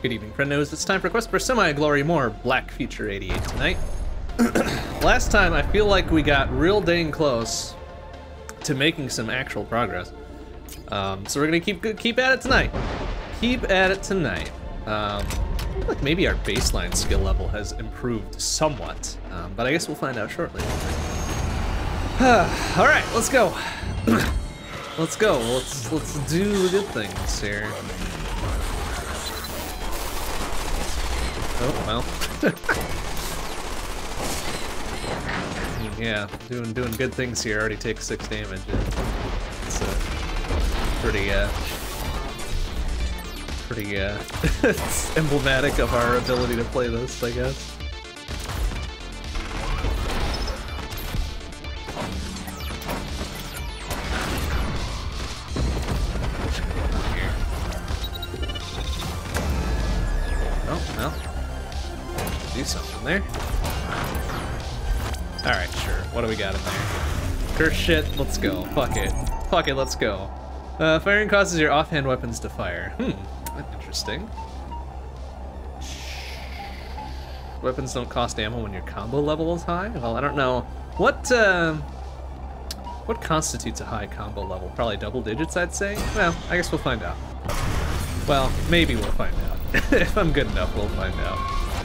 Good evening, friend knows. It's time for Quest for Semi-Glory, more Black Future 88 tonight. Last time, I feel like we got real dang close to making some actual progress. So we're gonna keep at it tonight. Keep at it tonight. I feel like maybe our baseline skill level has improved somewhat, but I guess we'll find out shortly. All right, let's go. Let's go. Let's do the good things here. Oh well. Yeah, doing good things here. Already takes 6 damage. It's pretty it's emblematic of our ability to play this, I guess. Oh well, do something there. Alright, sure. What do we got in there? Curse shit, let's go. Fuck it. Fuck it, let's go. Firing causes your offhand weapons to fire. That's interesting. Weapons don't cost ammo when your combo level is high? Well, I don't know. What constitutes a high combo level? Probably double digits, I'd say? Well, I guess we'll find out. Well, maybe we'll find out. If I'm good enough, we'll find out.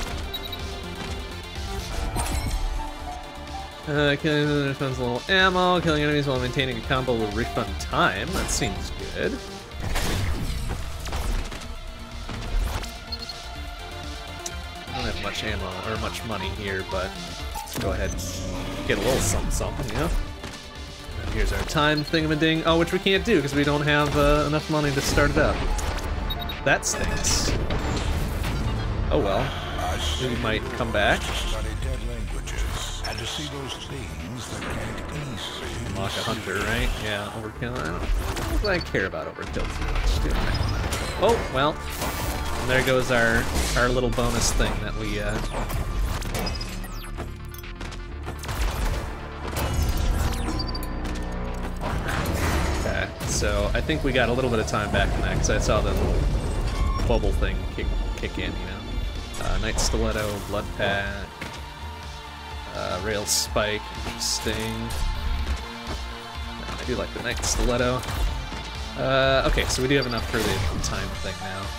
Killing enemies refund a little ammo. Killing enemies while maintaining a combo will refund time. That seems good. I don't have much ammo or much money here, but let's go ahead and get a little something, you know? And here's our time thingamading. Oh, which we can't do because we don't have enough money to start it up. That stinks. Oh well. We might come back. To see those things that can't easily unlock a hunter, right? Yeah, overkill. I don't think I care about overkill too much, do I? Oh, well. And there goes our little bonus thing that we Okay, so I think we got a little bit of time back in that because I saw the little bubble thing kick in, you know. Night Stiletto, Blood Pack. Rail Spike, interesting. I do like the Night Stiletto. Okay, so we do have enough for the time thing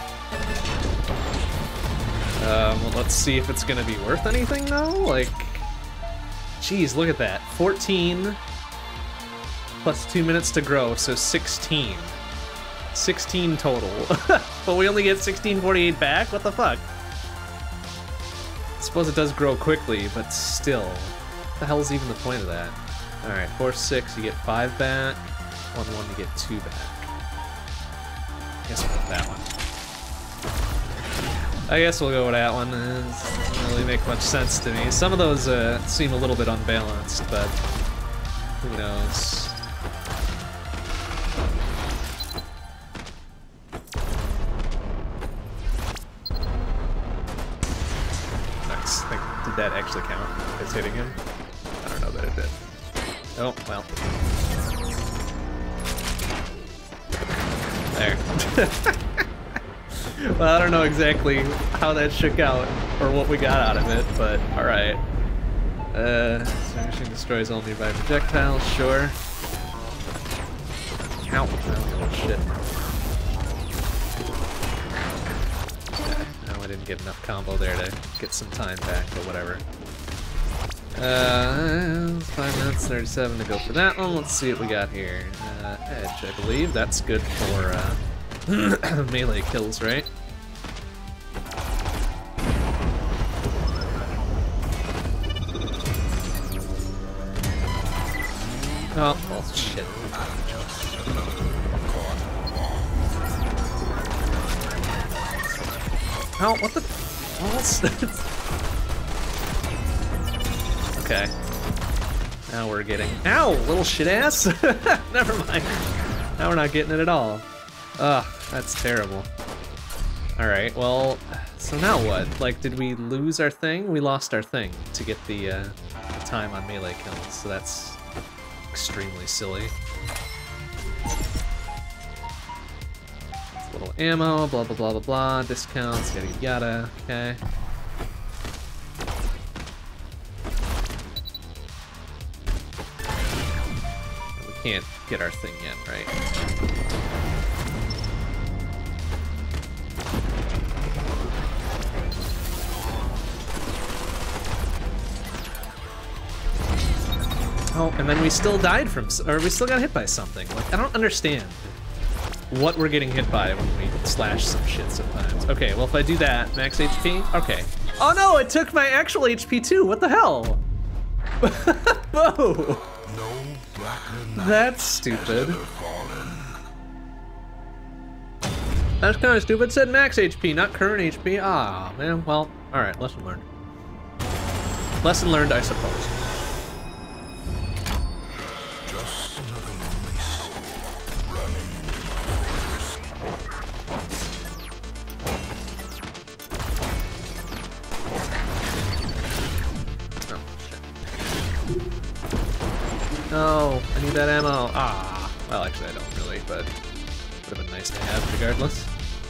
now. Well, let's see if it's gonna be worth anything though. Like, geez, look at that. 14 plus 2 minutes to grow, so 16. 16 total. But we only get 1648 back? What the fuck? I suppose it does grow quickly, but still. What the hell is even the point of that? Alright, 4, 6, you get 5 back. 1, 1, you get 2 back. I guess we'll go with that one. I guess we'll go with that one. It doesn't really make much sense to me. Some of those seem a little bit unbalanced, but who knows? Did that actually count as hitting him? I don't know that it did. Oh, well. There. Well, I don't know exactly how that shook out or what we got out of it, but alright. Machine destroys all nearby projectiles, sure. Ow. Oh, shit. I didn't get enough combo there to get some time back, but whatever. 5 minutes 37 to go for that one. Let's see what we got here. Edge, I believe. That's good for melee kills, right? Oh, well, shit. Oh, what the? Oh, that's okay. Now we're getting. Ow, little shit ass. Never mind. Now we're not getting it at all. Ugh, that's terrible. All right, well, so now what? Like, did we lose our thing? We lost our thing to get the time on melee kills, so that's extremely silly. It's a little ammo, blah, blah, blah, blah, blah, discounts, yada, yada, okay. We can't get our thing yet, right? Oh, and then we still died from, or we still got hit by something. Like, I don't understand what we're getting hit by when we slash some shit sometimes. Okay, well if I do that, max HP, okay. Oh no, it took my actual HP too, what the hell? Whoa. No blacker night That's stupid. has ever fallen. That's kind of stupid, it said max HP, not current HP. Ah, man, well, all right, lesson learned. Lesson learned, I suppose. Just another lonely soul running into my Oh, shit. No, I need that ammo. Ah, well, actually, I don't really, but it would have been nice to have regardless.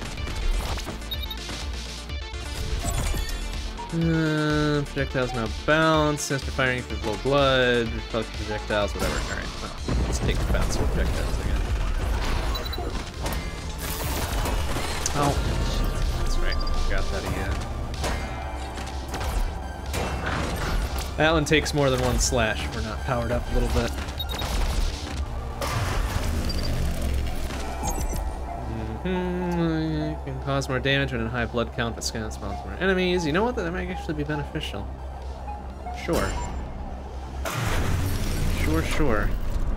Projectiles now bounce. After firing through blow blood, reflect projectiles, whatever. Alright, well, let's take the bounce with projectiles again. Oh, that's right. Forgot that again. That one takes more than one slash if we're not powered up a little bit. Can cause more damage when in high blood count, but scan spawns more enemies. You know what? That might actually be beneficial. Sure. Sure.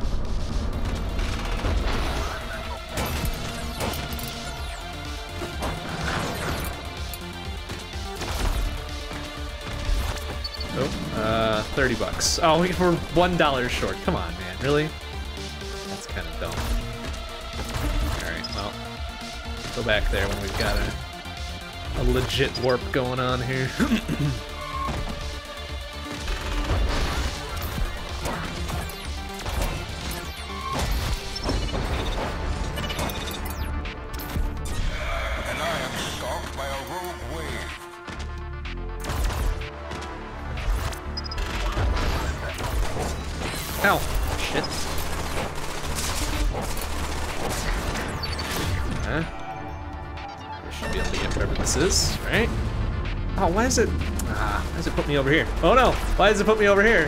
Oh, $30. Oh, we're $1 short. Come on, man. Really? That's kind of dumb. Alright, well. Go back there when we've got a legit warp going on here. And I am stalked by a rogue wave. Ow! Shit. Huh? I should be able to get wherever this is, right? Oh, why is it... why does it put me over here? Oh no! Why does it put me over here?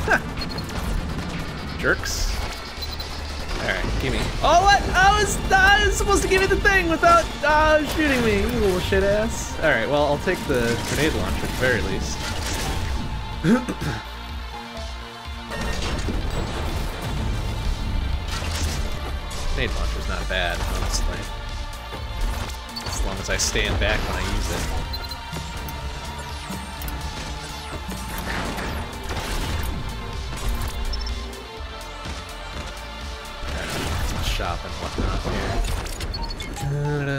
Jerks. Alright, gimme. Oh, what? I was supposed to give you the thing without shooting me, you little shit ass. Alright, well, I'll take the grenade launcher at the very least. Grenade launcher's not bad, honestly. As long as I stand back when I use it. Some shop and whatnot here.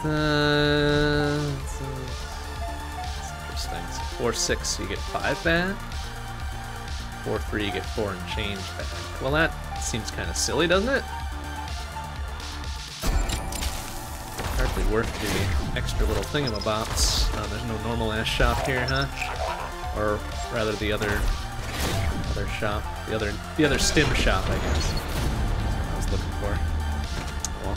That's interesting. So 4-6, so you get 5 back. 4-3, you get 4 and change back. Well, that seems kind of silly, doesn't it? Hardly worth the extra little thingamabobs. There's no normal ass shop here, huh? Or rather, the other shop, the other stim shop, I guess. I was looking for. Well.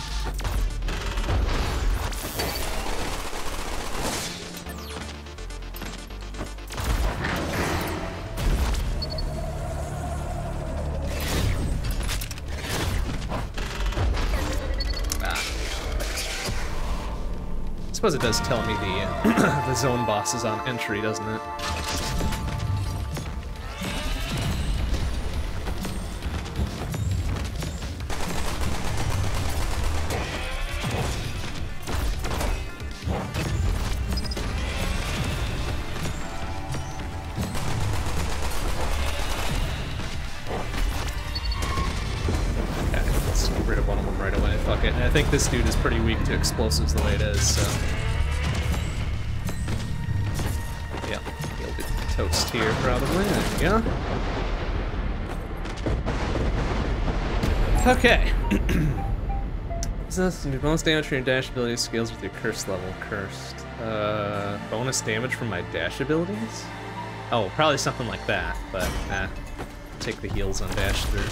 I suppose it does tell me the zone boss is on entry, doesn't it? I think this dude is pretty weak to explosives the way it is, so... Yeah, he'll be toast here, probably. There we go. Okay. This do bonus damage from your dash ability scales with your curse level. Cursed. Bonus damage from my dash abilities? Oh, probably something like that, but take the heals on dash through.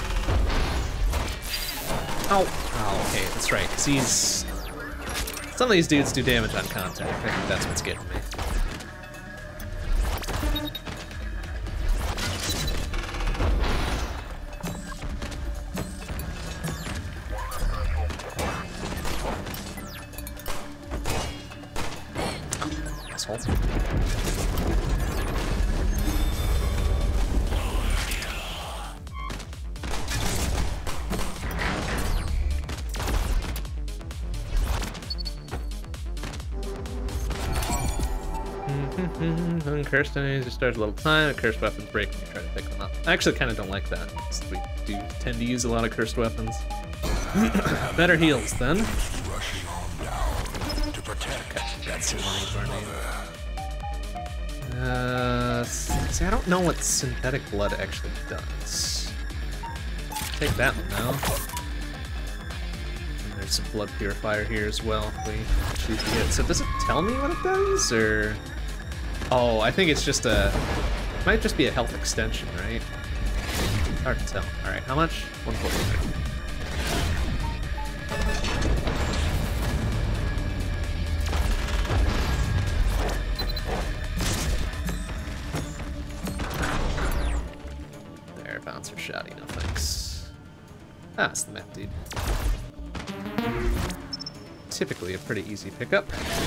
Oh, okay, that's right, because he's... Some of these dudes do damage on contact. I think that's what's getting me. Asshole. Uncursed enemies just start a little time. Cursed weapons break when you try to pick them up. I actually kind of don't like that. We do tend to use a lot of cursed weapons. Better heals then. Rushing on down to protect That's see, I don't know what synthetic blood actually does. Take that one now. And there's some blood purifier here as well if we choose to get it. So does it tell me what it does, or? Oh, I think it's just a... Might just be a health extension, right? Hard to tell. Alright, how much? 140. There, bouncer shotty, no thanks. Ah, it's the map, dude. Typically a pretty easy pickup.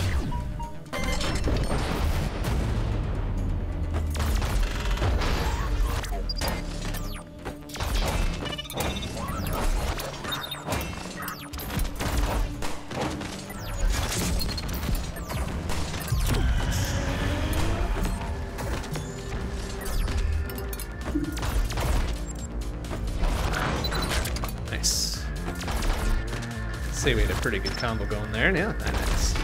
Say we had a pretty good combo going there. Yeah, nice.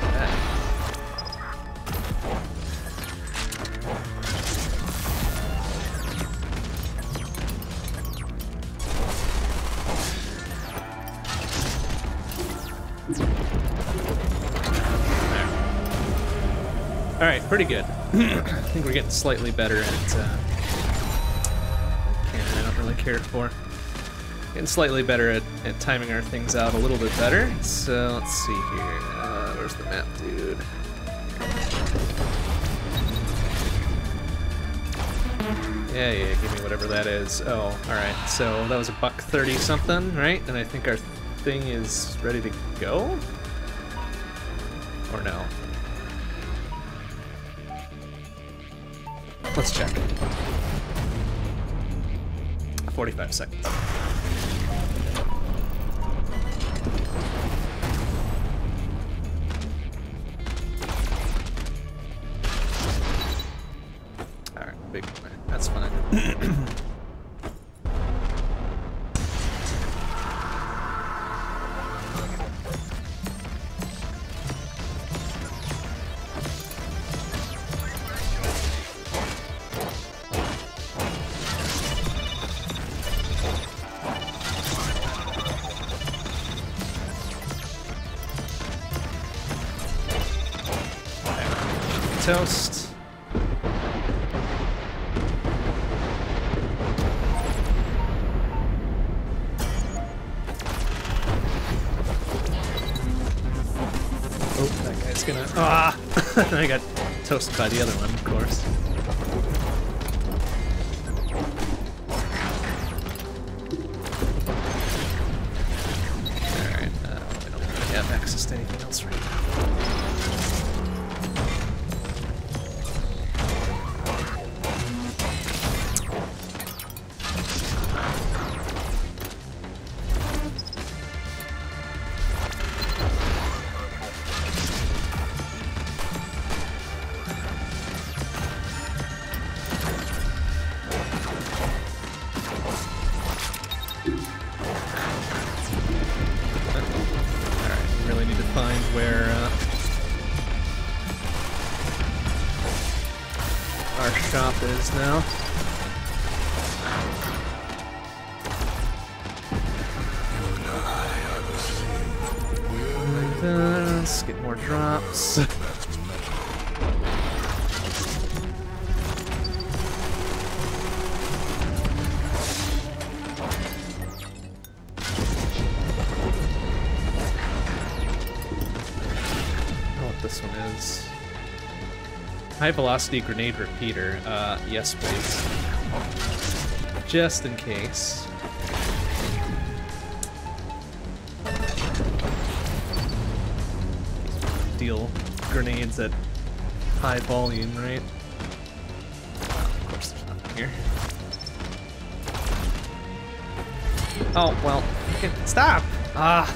All right, pretty good. I think we're getting slightly better at cannon. I don't really care for. Getting slightly better at timing our things out a little bit better. So let's see here. Where's the map, dude? Yeah, give me whatever that is. Oh, alright. So that was $130 something, right? And I think our thing is ready to go? Or no? Let's check. 45 seconds. Big one. That's fine. Toast. Ah! I got toasted by the other one, of course. Alright, I don't really have access to anything else right now. Now. Let's get more drops. This one is high velocity grenade repeater. Yes, please. Just in case. Deal grenades at high volume, right? Of course, there's nothing here. Oh well. Stop! Ah.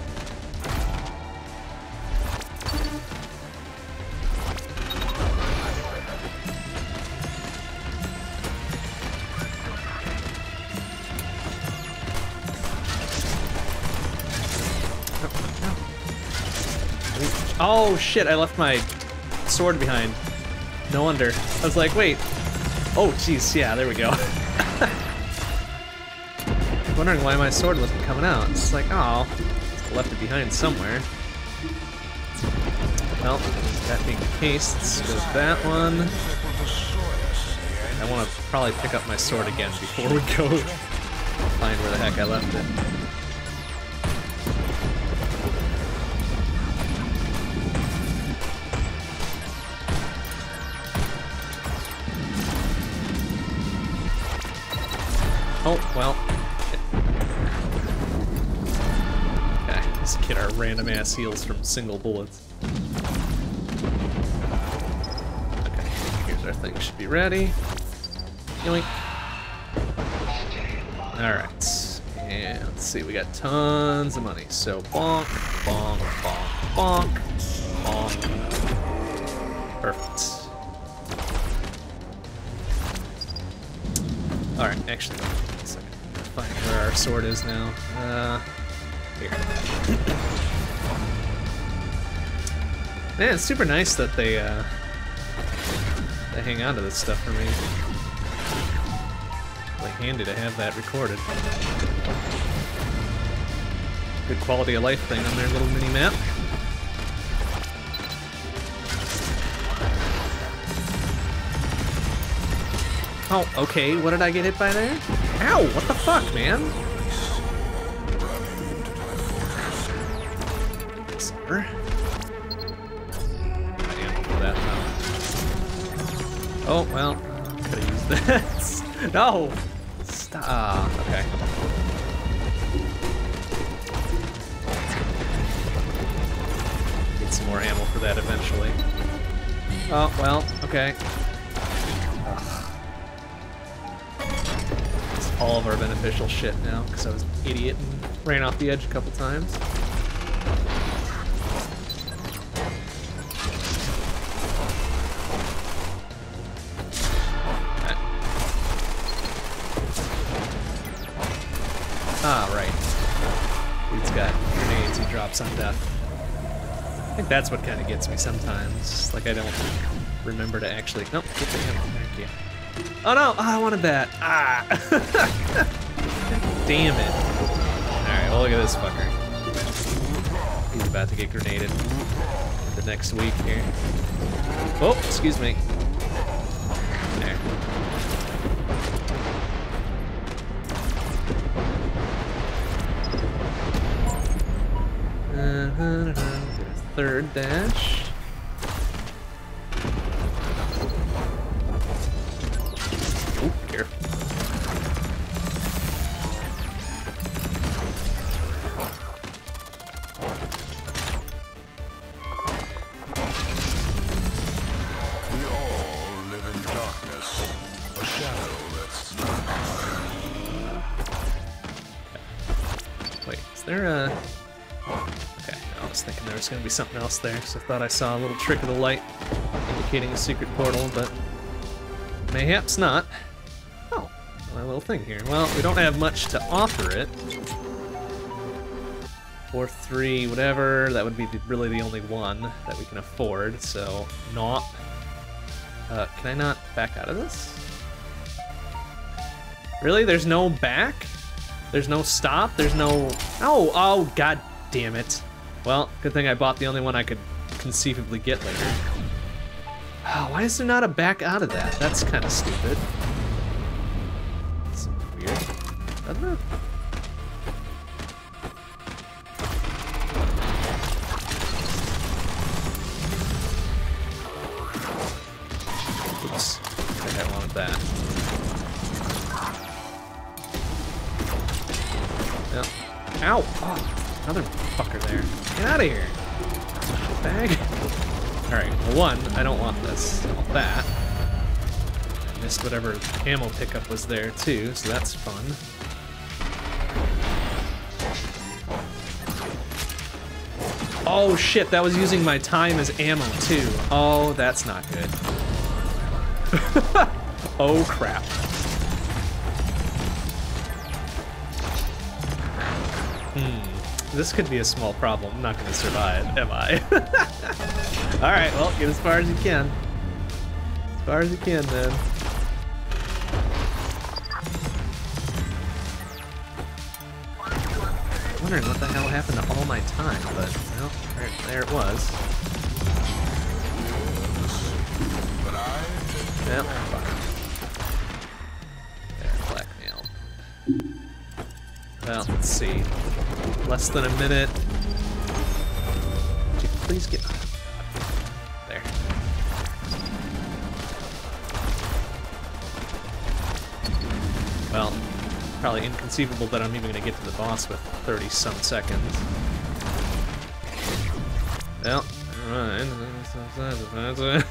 Oh shit, I left my sword behind. No wonder. I was like, wait. Oh jeez, yeah, there we go. Wondering why my sword wasn't coming out. It's like, oh, left it behind somewhere. Well, that being the case, let's go with that one. I want to probably pick up my sword again before we go find where the heck I left it. Oh, well. Okay, let's get our random ass heals from single bullets. Okay, here's our thing. Should be ready. Yoink. Alright. And let's see, we got tons of money. So bonk, bonk, bonk, bonk, bonk. Perfect. Alright, actually, wait a second. Find where our sword is now. Here. Man, it's super nice that they hang on to this stuff for me. Really handy to have that recorded. Good quality of life thing on their little mini map. Oh, okay, what did I get hit by there? Ow, what the fuck, man? Sir? I ammo for that now. Oh, well, could've used this. No! Stop. Okay. Get some more ammo for that eventually. Oh, well, okay. All of our beneficial shit now, because I was an idiot and ran off the edge a couple times. Ah, right. Dude's got grenades he drops on death. I think that's what kind of gets me sometimes. Like, I don't remember to actually... Nope, get the ammo. Thank you. Oh no! Oh, I wanted that! Ah! Damn it. Alright, well look at this fucker. He's about to get grenaded the next week here. Oh, excuse me. There. Third dash. Oh, careful. We all live in darkness, a shadow that's Wait, is there a... Okay, I was thinking there was going to be something else there, so I thought I saw a little trick of the light indicating a secret portal, but mayhaps not. Oh, my little thing here. Well, we don't have much to offer it. 4, 3, whatever. That would be really the only one that we can afford, so not. Can I not back out of this? Really? There's no back? There's no stop? There's no... Oh, god damn it. Well, good thing I bought the only one I could conceivably get later. Oh, why is there not a back out of that? That's kind of stupid. That's weird. Doesn't it? Oops. I think I wanted that. Yep. Ow! Oh, another fucker there. Get out of here! Bag. Alright, well, one, I don't want this. I want that. I missed whatever ammo pickup was there, too, so that's fun. Oh shit, that was using my time as ammo, too. Oh, that's not good. Oh crap. This could be a small problem. I'm not gonna survive, am I? Alright, well, get as far as you can. As far as you can, then. I'm wondering what the hell happened to all my time, but, well, there it was. Yep, fuck. There, blackmail. Well, let's see. Less than a minute. Would you please get... There. Well, probably inconceivable that I'm even gonna get to the boss with 30-some seconds. Well, alright.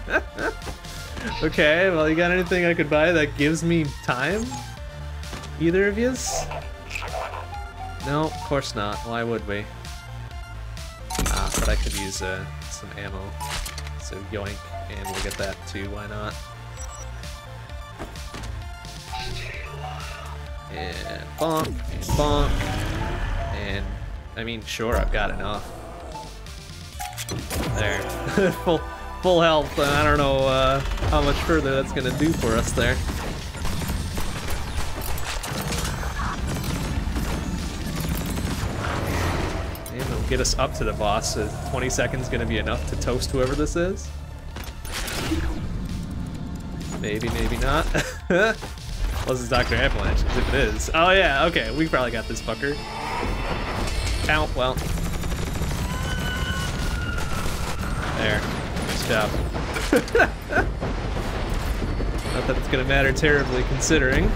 Okay, well, you got anything I could buy that gives me time? Either of yous? No, of course not. Why would we? Ah, but I could use some ammo. So yoink, and we'll get that too, why not? And bonk, and bonk. And, I mean, sure, I've got enough. There. full health, and I don't know how much further that's gonna do for us there. Get us up to the boss. So 20 seconds gonna be enough to toast whoever this is? Maybe, maybe not. Well, this is Dr. Avalanche, because if it is. Oh yeah, okay, we probably got this fucker. Ow, well. There. Nice job. Not that it's gonna matter terribly, considering.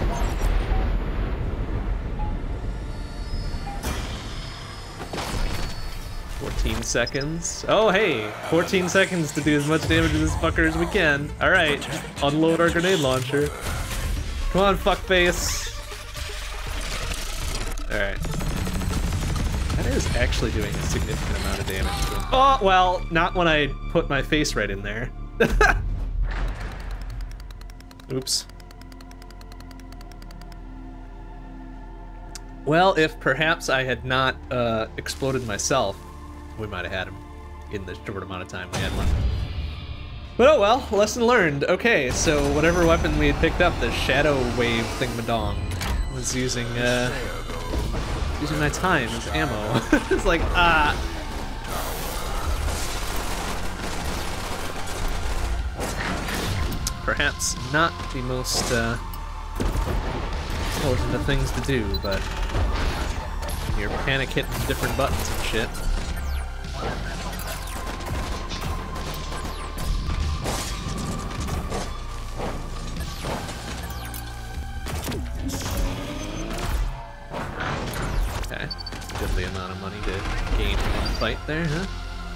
Seconds. Oh, hey, 14 seconds to do as much damage to this fucker as we can. All right, unload our grenade launcher. Come on, fuckface. All right. That is actually doing a significant amount of damage to him. Oh, well, not when I put my face right in there. Oops. Well, if perhaps I had not exploded myself, we might have had him in the short amount of time we had left. But oh well, lesson learned. Okay, so whatever weapon we had picked up, the Shadow Wave thingamadong, was using my time as ammo. It's like, ah. Perhaps not the most intelligent of things to do, but you're panic hitting different buttons and shit. Okay, goodly amount of money to gain from one fight there, huh?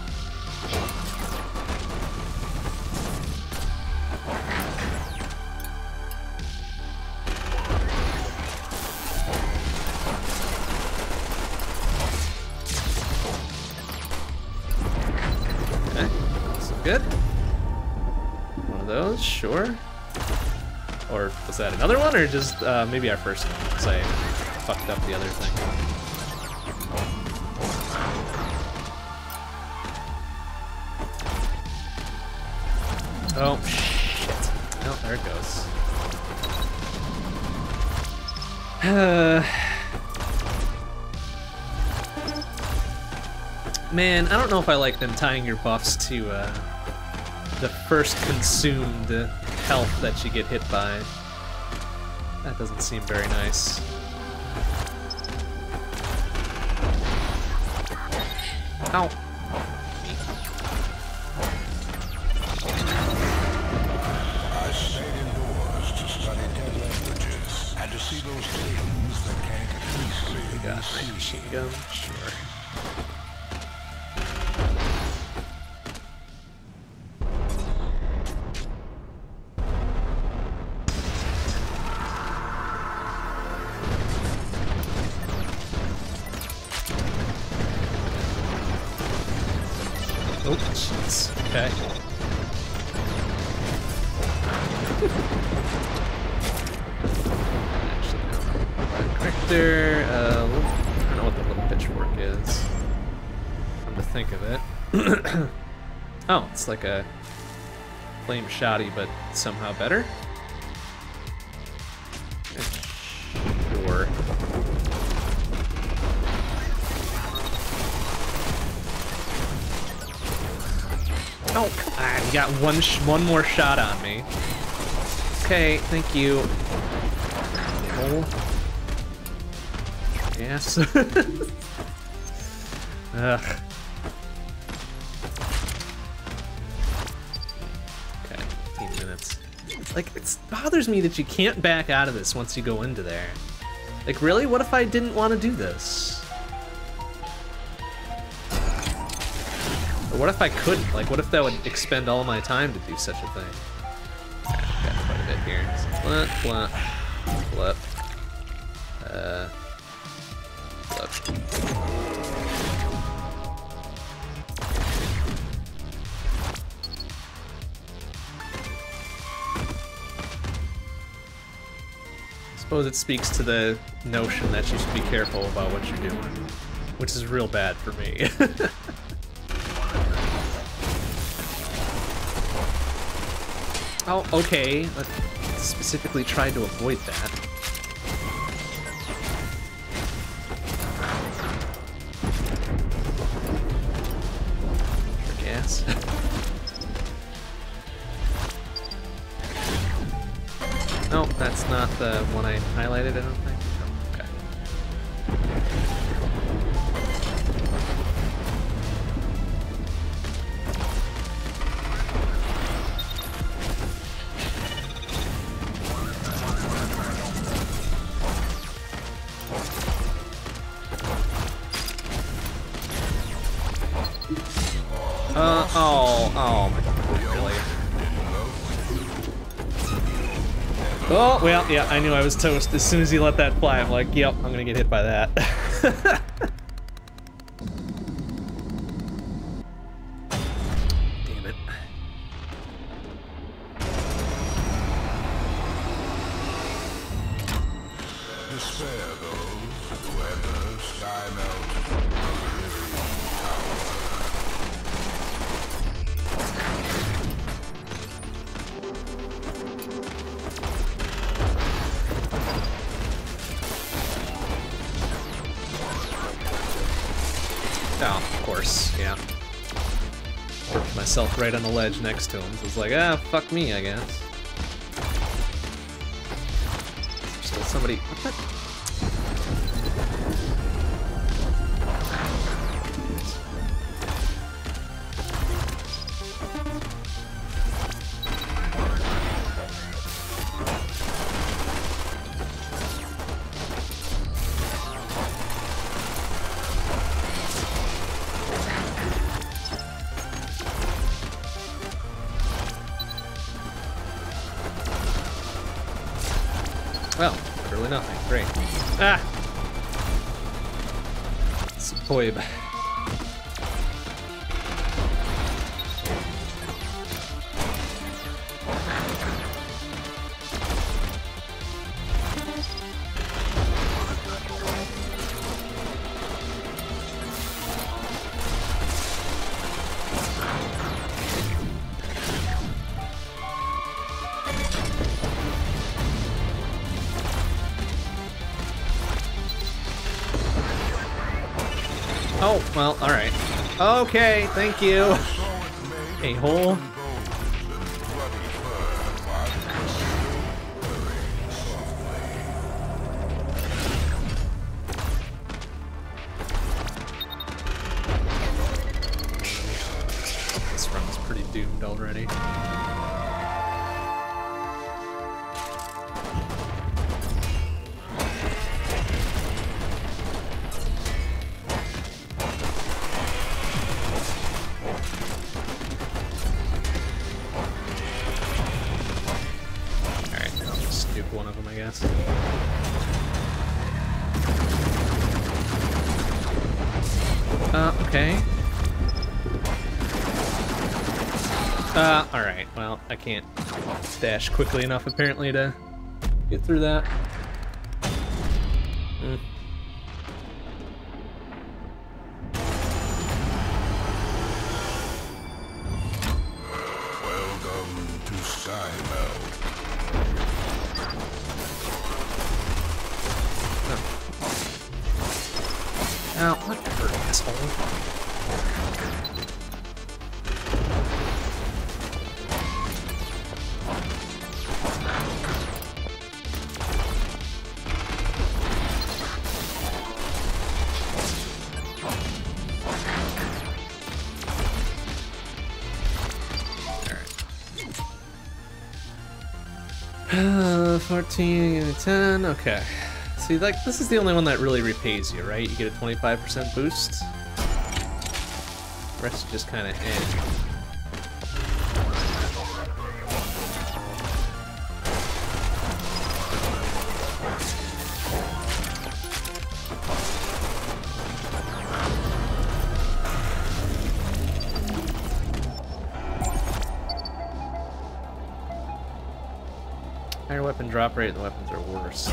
Good. One of those, sure. Or was that another one, or just maybe our first one? Because I fucked up the other thing. Oh shit! Oh, there it goes. Man, I don't know if I like them tying your buffs to the first consumed health that you get hit by. That doesn't seem very nice. Ow. I stayed indoors to study dead languages and to see those things that can't easily be Got my seen. machine gun, sure. Oh, jeez. Okay. Actually, no. Corrector, I don't know what the little pitchfork is. Come to think of it. Oh, it's like a flame shoddy, but somehow better? Sure. Oh, come on. You got one more shot on me. Okay, thank you. Oh. Yes. Ugh. Okay, 15 minutes. Like, it bothers me that you can't back out of this once you go into there. Like, really? What if I didn't want to do this? Or what if I couldn't? Like, what if that would expend all my time to do such a thing? Okay, got quite a bit here. So, flip. Flip. I suppose it speaks to the notion that you should be careful about what you're doing, which is real bad for me. Oh, okay. I specifically tried to avoid that. For gas. No, that's not the one I highlighted, I don't think. Oh, okay. Oh my god, really? Oh, well, yeah, I knew I was toast. As soon as he let that fly, I'm like, yep, I'm gonna get hit by that. Damn it. Despair those who enter Sky Melt. Oh, of course, yeah. Worked myself right on the ledge next to him, so it's like, ah, fuck me, I guess. There's still somebody. What the? Well, literally nothing. Great. Ah! Spoib. Oh, well, alright. Okay, thank you. A-hole. This run's pretty doomed already. One of them, I guess. Okay. Alright, well, I can't dash quickly enough, apparently, to get through that. Welcome to Skybell. Oh, whatever, asshole. Alright. 14, 10, okay. See, like, this is the only one that really repays you, right? You get a 25% boost. The rest just kind of end. Higher weapon drop rate, the weapons are worse.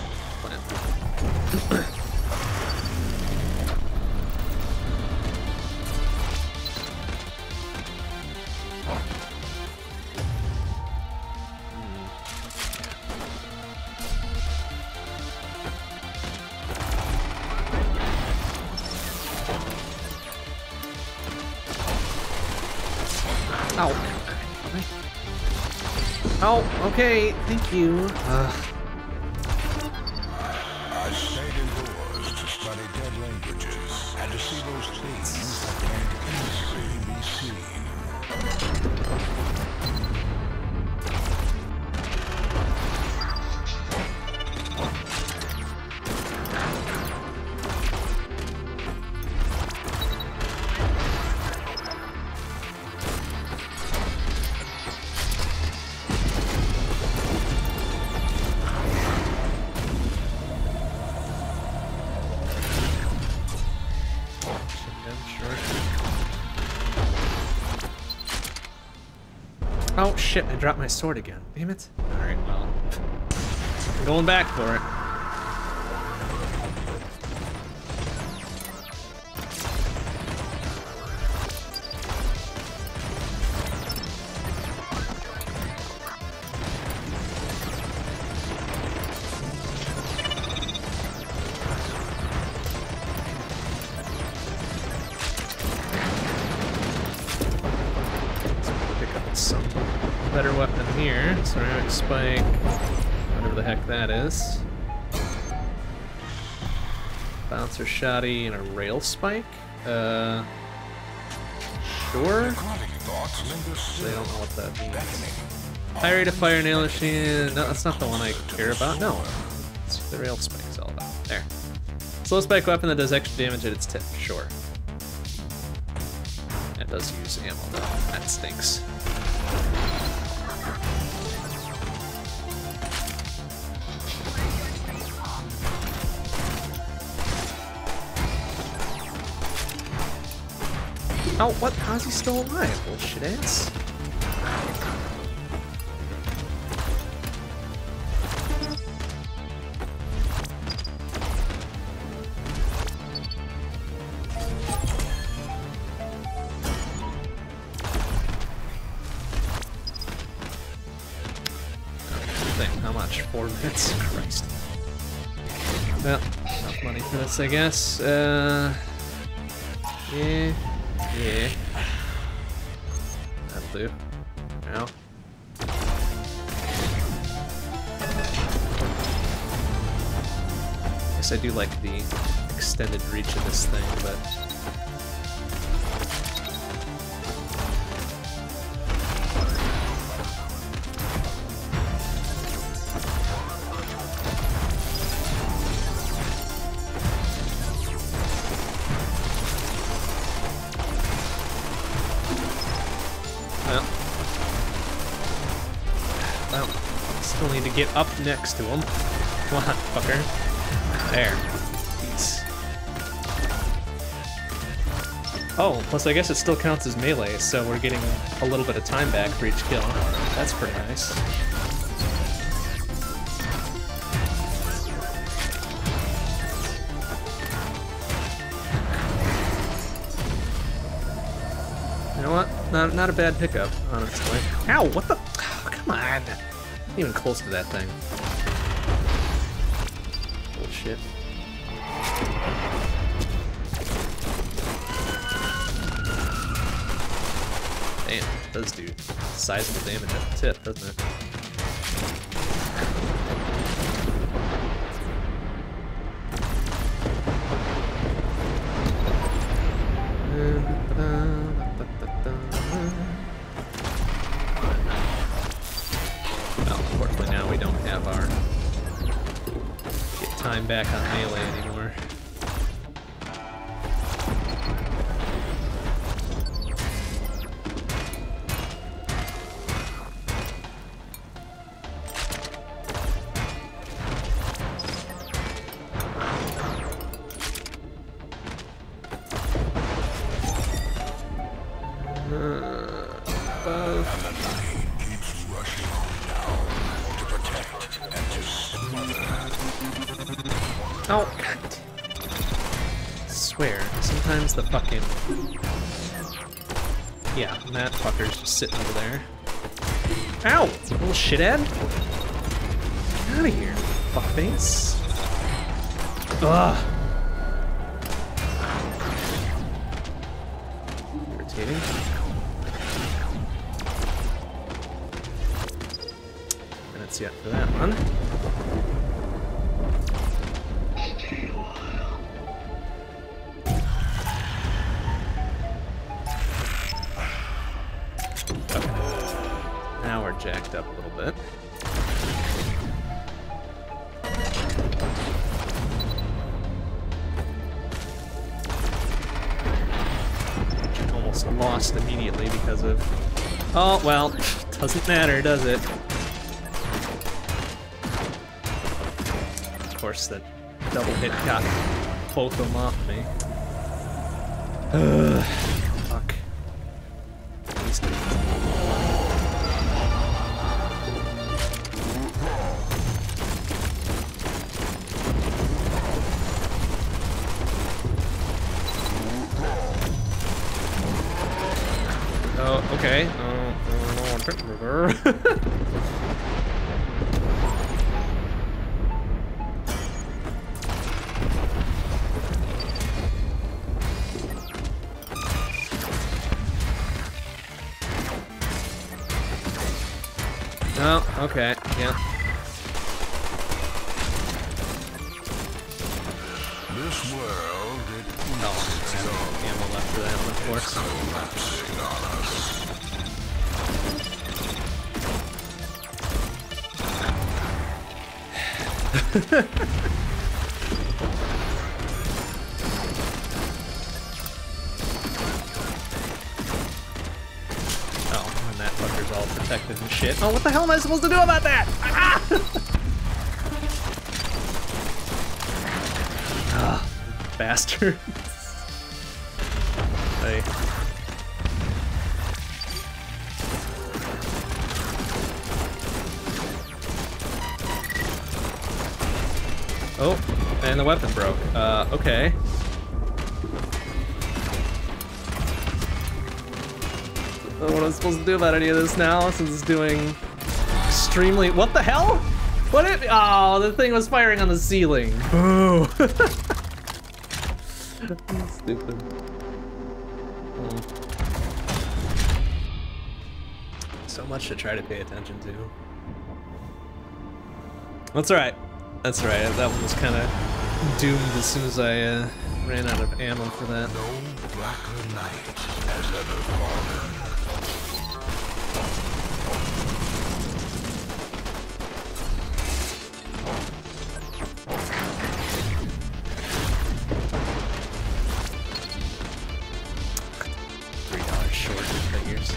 Ow. Oh, okay, thank you. I stayed indoors to study dead languages and to see those things that can't easily be seen. Oh shit, I dropped my sword again. Damn it. Alright, well. I'm going back for it. Better weapon here. Ceramic spike, whatever the heck that is. Bouncer shotty and a rail spike. Sure. They don't know what that means. High rate of fire, nail machine. No, that's not the one I care about. No, it's the rail spike is all about. There. Slow spike weapon that does extra damage at its tip. Sure. It does use ammo though. That stinks. Oh, what? How's he still alive? Bullshit ass. How much? 4 minutes? Christ. Well, enough money for this, I guess. Yeah. Yeah. That'll do. Ow. Guess I do like the extended reach of this thing, but... Well, still need to get up next to him. Come on, fucker. There. Peace. Oh, plus I guess it still counts as melee, so we're getting a little bit of time back for each kill. That's pretty nice. You know what? Not a bad pickup, honestly. Ow, what the? Oh, come on. Not even close to that thing. Bullshit. Damn, it does do sizable damage at the tip, doesn't it? Well, unfortunately now we don't have our get time back on melee anymore. Oh, God. I swear, sometimes the fucking... Yeah, that fucker's just sitting over there. Ow! Little shithead! Get out of here, fuckface. Ugh! Irritating. Minutes yet for that one. Now we're jacked up a little bit. Almost lost immediately because of... Oh, well, doesn't matter, does it? Of course, that double hit got both of them off me. Fuck. Oh, okay. Oh, okay, yeah. This world, it Oh, its own ammo left for that one, of course. collapsing on us. Oh, and that fucker's all protected and shit. Oh, what the hell am I supposed to do about that? Ah! Ah, bastard. Hey. Oh, and the weapon broke. Okay. I don't know what I'm supposed to do about any of this now, since it's doing extremely... What the hell? What it... Oh, the thing was firing on the ceiling. Boo. Stupid. So much to try to pay attention to. That's alright. That's alright. That one was kind of doomed as soon as I ran out of ammo for that. No blacker night has ever fallen. $3 short of figures.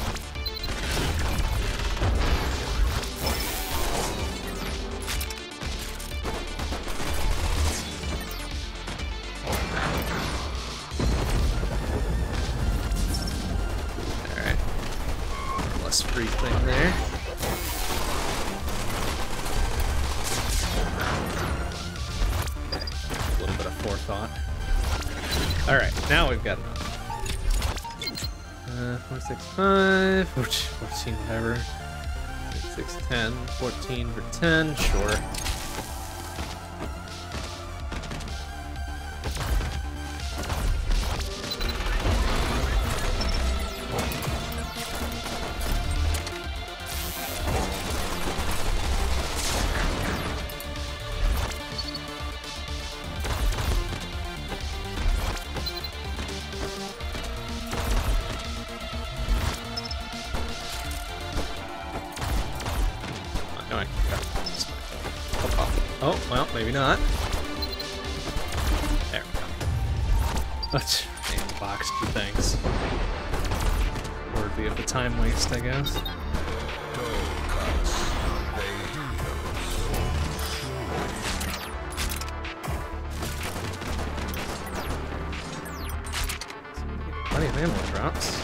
Free thing there. Okay, a little bit of forethought. Alright, now we've got 4, 6, 5, 14, whatever. 6, 10, 14 for 10, sure. Oh, well, maybe not. There we go. Let's box two things. Worthy of the time waste, I guess. Plenty of ammo drops.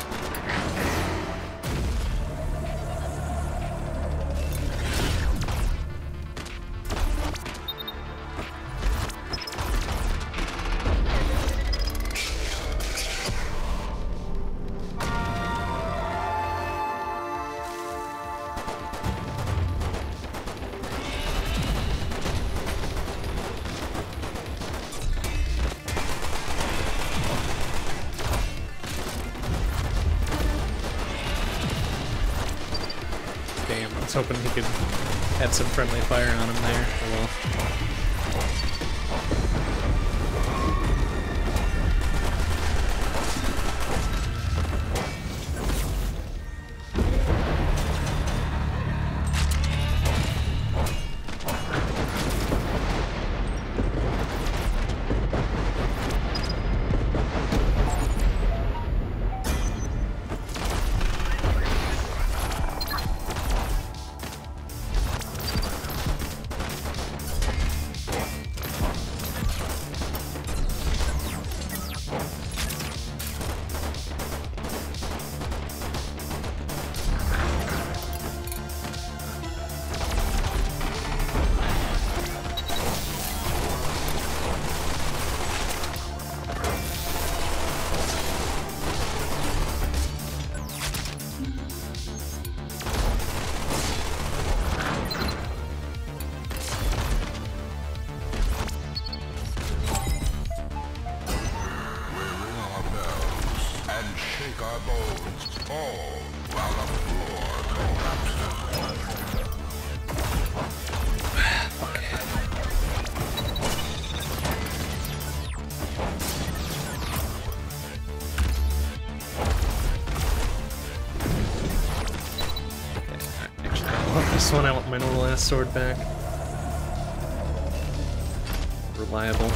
Damn, I was hoping he could have some friendly fire on him there. Oh well. Our bones all while the floor collapses. Okay, actually, I want this one. I want my normal ass sword back. Reliable.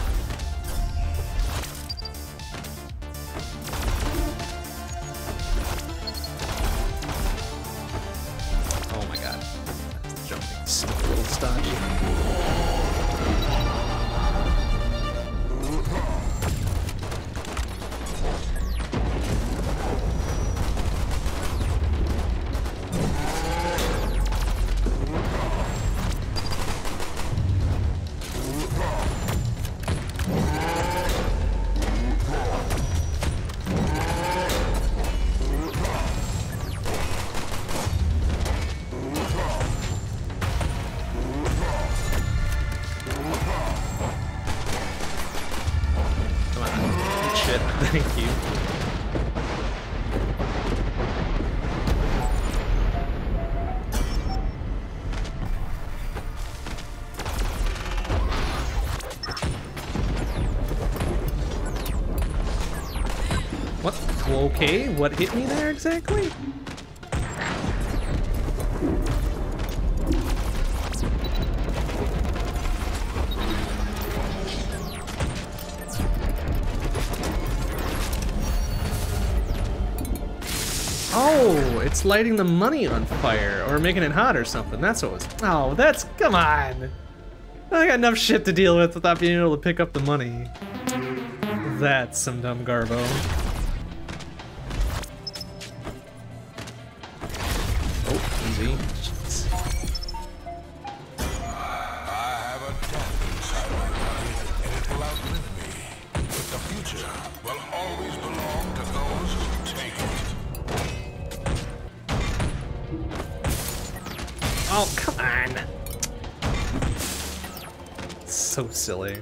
Thank you. Okay, what hit me there exactly? Oh, it's lighting the money on fire or making it hot or something. That's what it was. Oh, that's, come on. I got enough shit to deal with without being able to pick up the money. That's some dumb garbo. Oh, easy. Jeez. I have a death inside my body, and it will outlive me. But the future will always belong to those who take it. Oh, come on. So silly.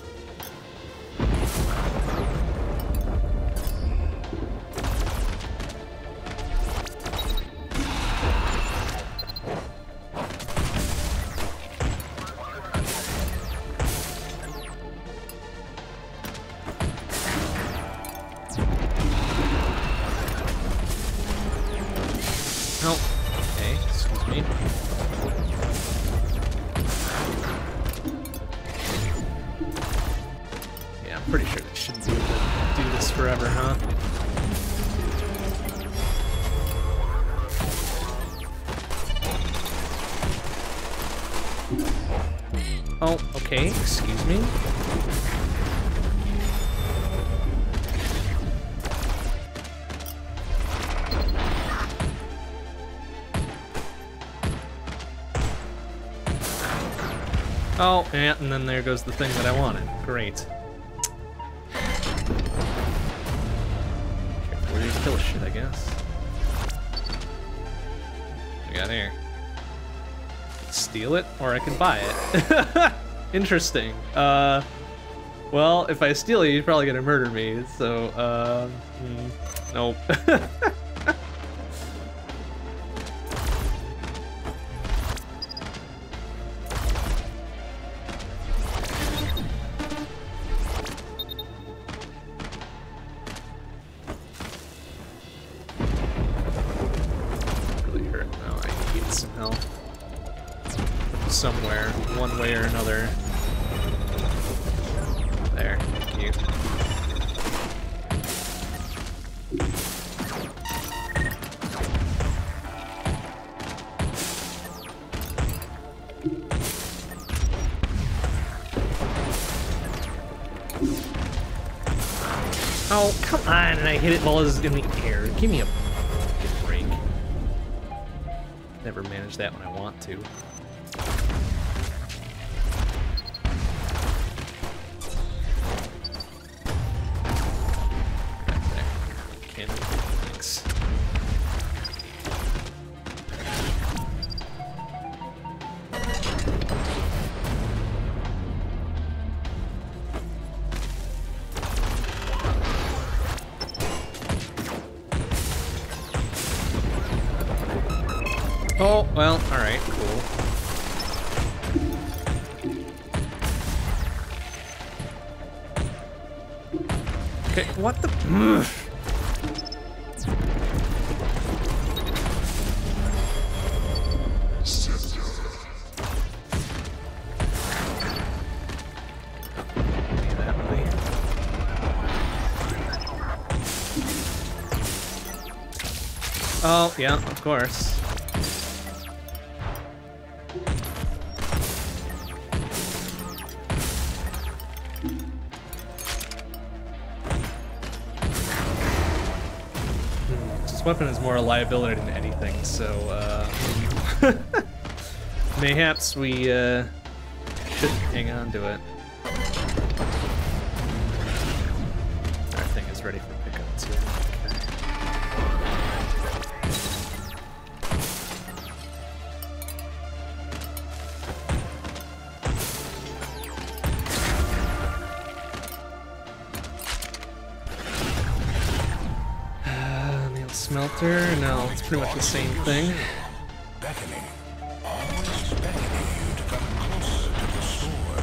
Oh, okay, excuse me. Yeah, I'm pretty sure they shouldn't be able to do this forever, huh? Oh, okay, excuse me. Oh, yeah, and then there goes the thing that I wanted. Great. Careful where you kill shit, I guess. What we got here? Steal it, or I can buy it. Interesting. Well, if I steal it, you're probably gonna murder me, so, nope. Really hurt. No, I need some help. Somewhere, one way or another. There, thank you. Oh, come on, and I hit it while it was in the air. Give me a fucking break. Never manage that when I want to. Thanks. Oh, well, alright, cool. Okay, what the? Oh, yeah, of course. This weapon is more a liability than anything, so, mayhaps we, should hang on to it. Our thing is ready for pickup, too. Smelter? No, it's pretty much the same thing. Beckoning. Always beckoning you to come closer to the sword.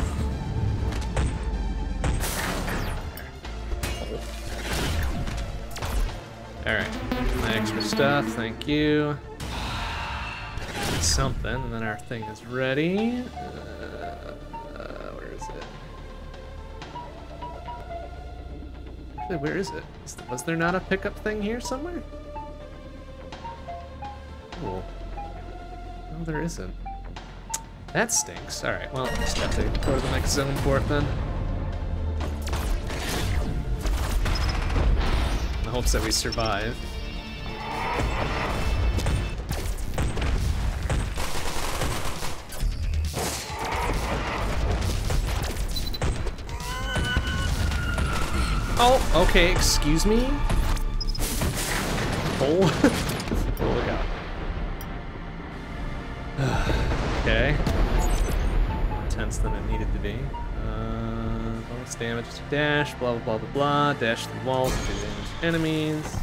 Alright, my extra stuff, thank you. Something, and then our thing is ready. Where is it? Actually, where is it? Was there not a pickup thing here somewhere? Cool. No, there isn't. That stinks. Alright, well, just have to go to the next zone for it then. In the hopes that we survive. Oh, okay, excuse me? Oh, oh look out. Okay. More intense than it needed to be. Bonus damage to dash, blah, blah, blah, blah, blah. Dash through walls to do damage to enemies.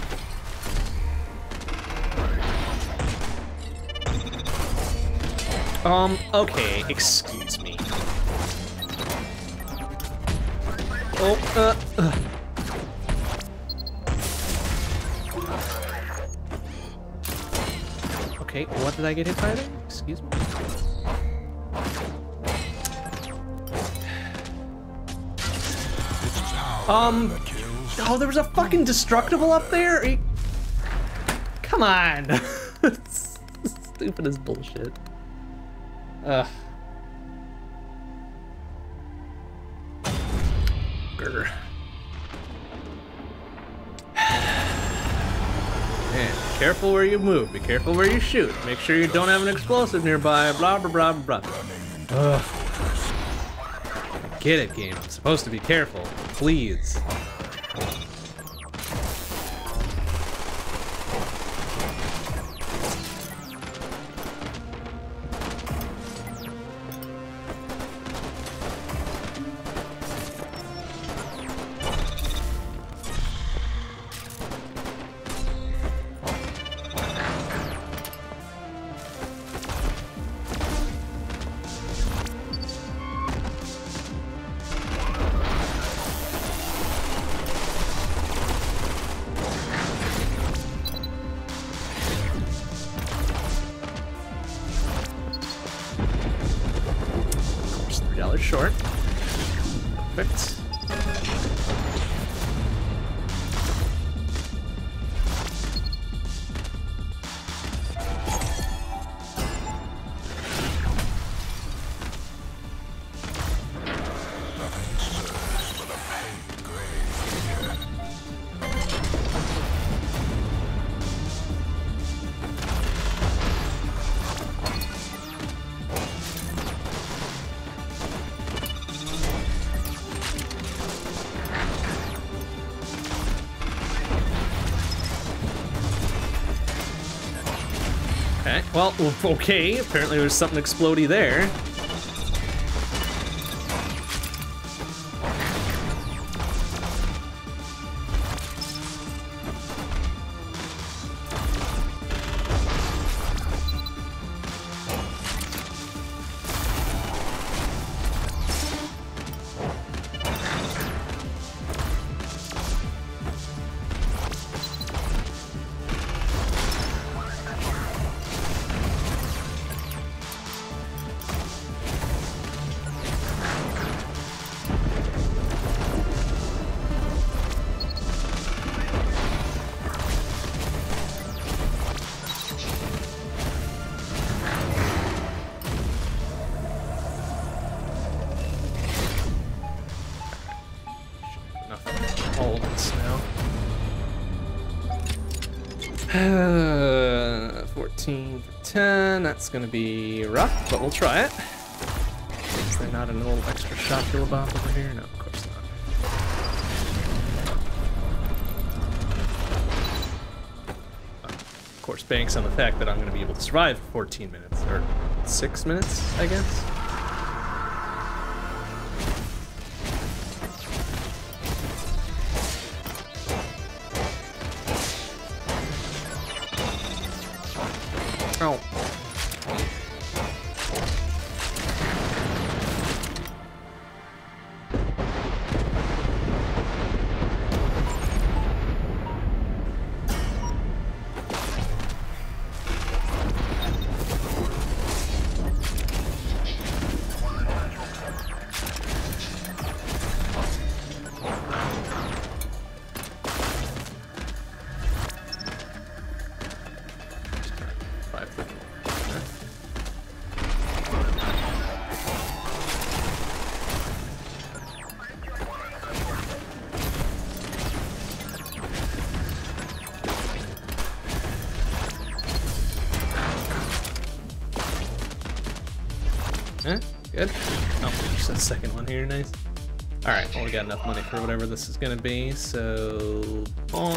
Okay, excuse me. Oh, Okay, what did I get hit by there? Excuse me. Oh, there was a fucking destructible up there? Come on. Stupid as bullshit. Ugh. Grr. Man, be careful where you move. Be careful where you shoot. Make sure you don't have an explosive nearby. Blah, blah, blah, blah, blah. Ugh. Get it, game. I'm supposed to be careful. Please. Short. Perfect. Okay, well, okay, apparently there's something explodey there. All of this now. 14 for 10. That's gonna be rough, but we'll try it. Is there not a little extra shot to bop over here? No, of course not. Of course, banks on the fact that I'm gonna be able to survive 14 minutes, or 6 minutes, I guess. Oh. Good. Oh, just a second one here, nice. Alright, well we got enough money for whatever this is gonna be, so... bonk.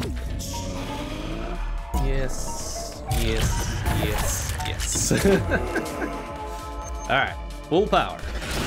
Yes, yes, yes, yes. Alright, full power.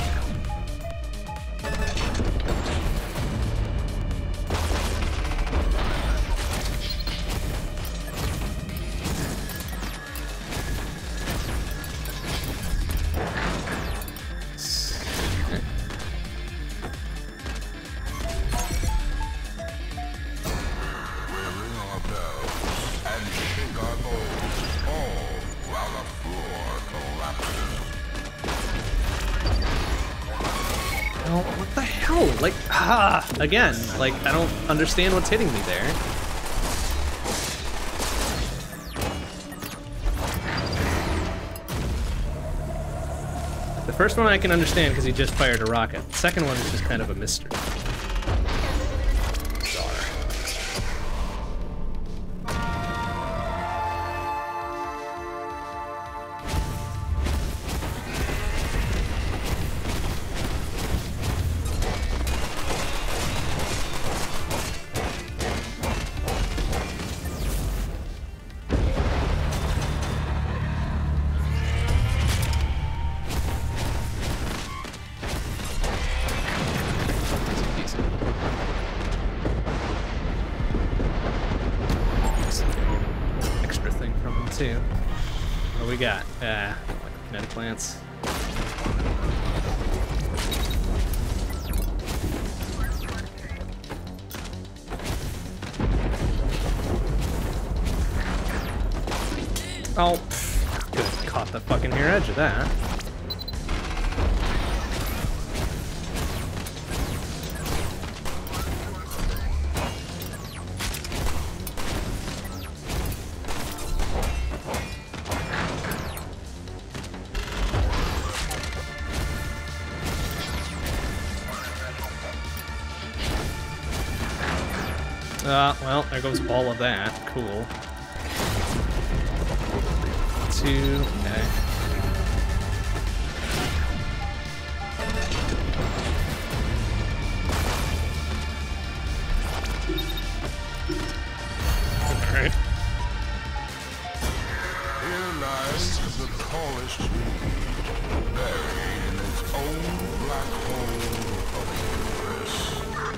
Again, like, I don't understand what's hitting me there. The first one I can understand because he just fired a rocket. The second one is just kind of a mystery. What we got? Like kinetic plants. Oh, could have caught the fucking near edge of that. Well, there goes all of that. Cool. 2, okay. Alright. Here lies the tallest tree, buried in its own black hole of the universe.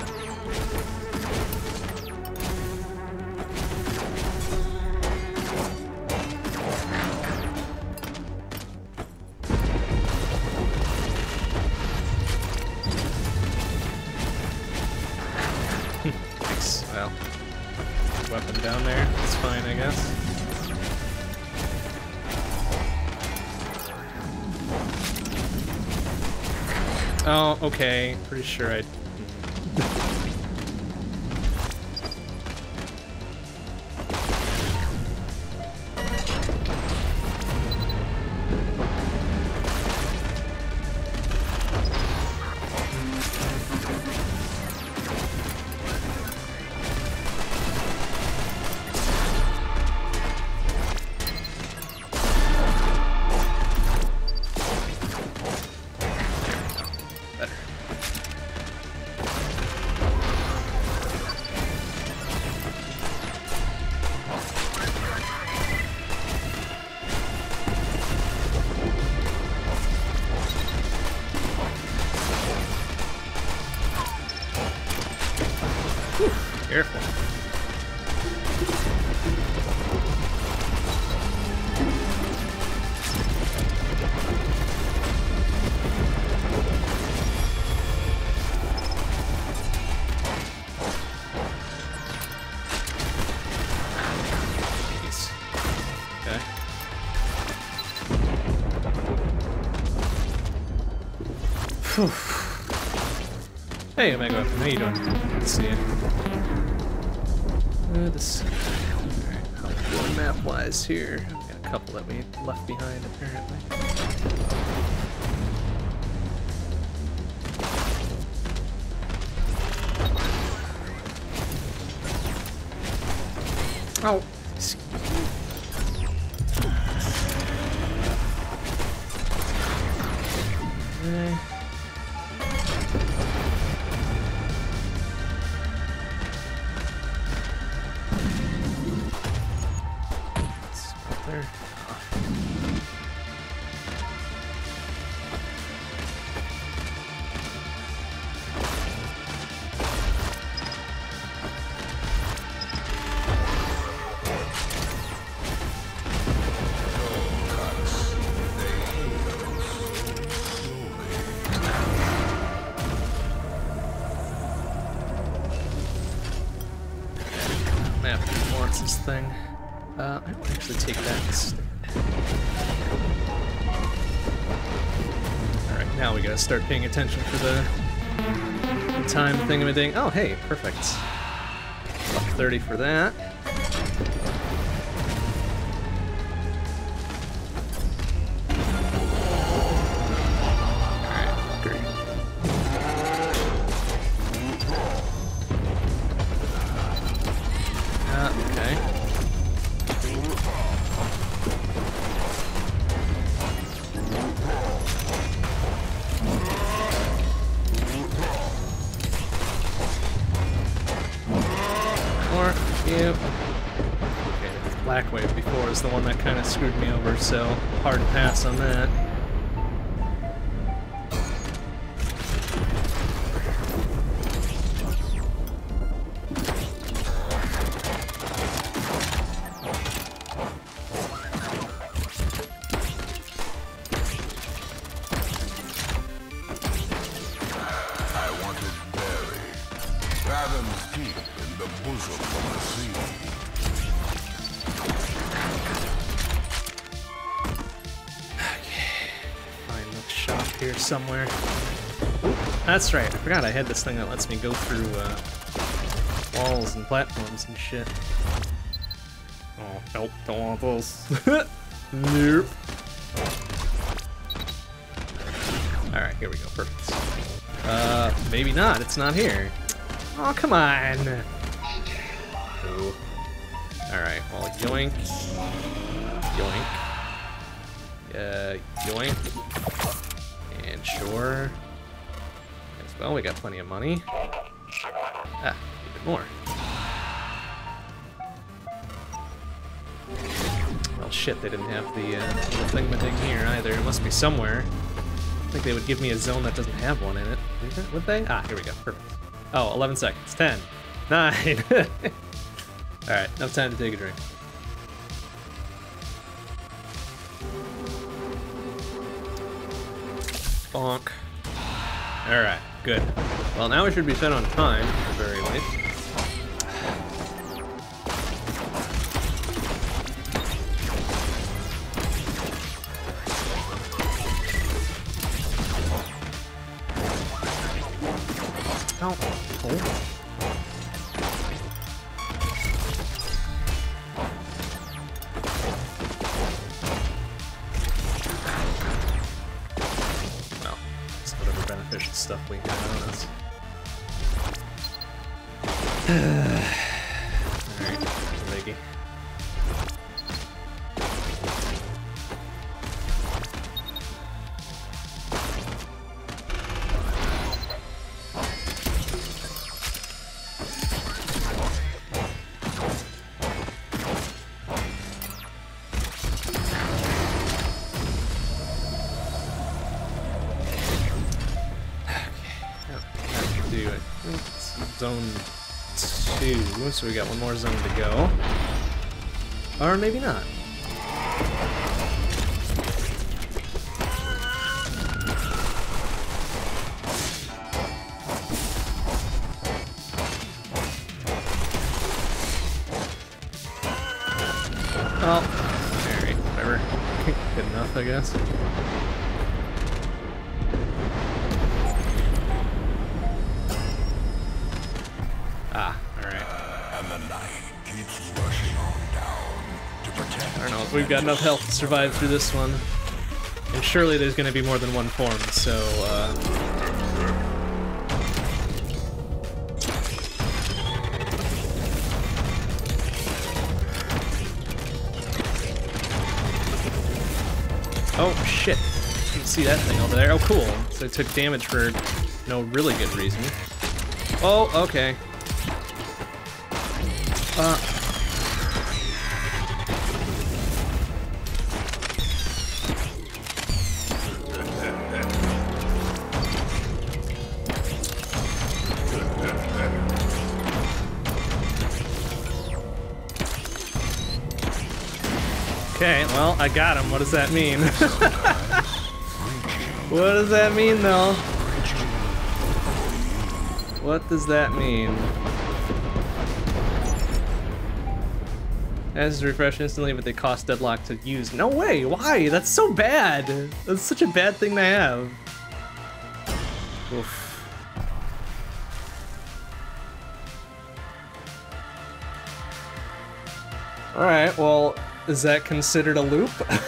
Well, weapon down there, it's fine, I guess. Oh, okay, pretty sure I... Careful. Jeez. Okay. Whew. Hey, Omega, how you doing? Let's see you. Alright, how we doing map-wise here? We've got a couple that we left behind, apparently. Oh! Okay. It's right there. Map wants this thing. I will actually take that instead. Alright, now we gotta start paying attention for the time thingamading. Oh, hey, perfect. Buck 30 for that. Alright, great. Okay. Or you. Okay, the black wave before is the one that kind of screwed me over, so hard pass on that. Fathoms deep in the bosom of the sea. Find the shop here somewhere. Oop, that's right, I forgot I had this thing that lets me go through walls and platforms and shit. Oh, nope, don't want those. Nope. Alright, here we go, perfect. Maybe not, it's not here. Oh, come on! Oh. Alright, well, yoink. Yoink. Yoink. And sure. As well, we got plenty of money. Ah, even more. Well, shit, they didn't have the little thingamading here either. It must be somewhere. I think they would give me a zone that doesn't have one in it. Would they? Ah, here we go. Perfect. Oh, 11 seconds. 10. 9. Alright, enough time to take a drink. Bonk. Alright, good. Well, now we should be set on time, at the very least. Oh. Oh. Well, it's whatever beneficial stuff we have on us. Alright, leggy. Do it. It's zone 2, so we got one more zone to go. Or maybe not. Oh, alright, whatever. Good enough, I guess. Ah, alright. And the night keeps rushing on down to protect. I don't know if we've got enough health to survive through this one. And surely there's going to be more than one form, so, Oh, shit. didn't see that thing over there. Oh, cool. So I took damage for no really good reason. Oh, okay. Okay, well, I got him. What does that mean? What does that mean, though? What does that mean? As refresh instantly, but they cost deadlock to use. No way! Why? That's so bad! That's such a bad thing to have. Oof. Alright, well, is that considered a loop?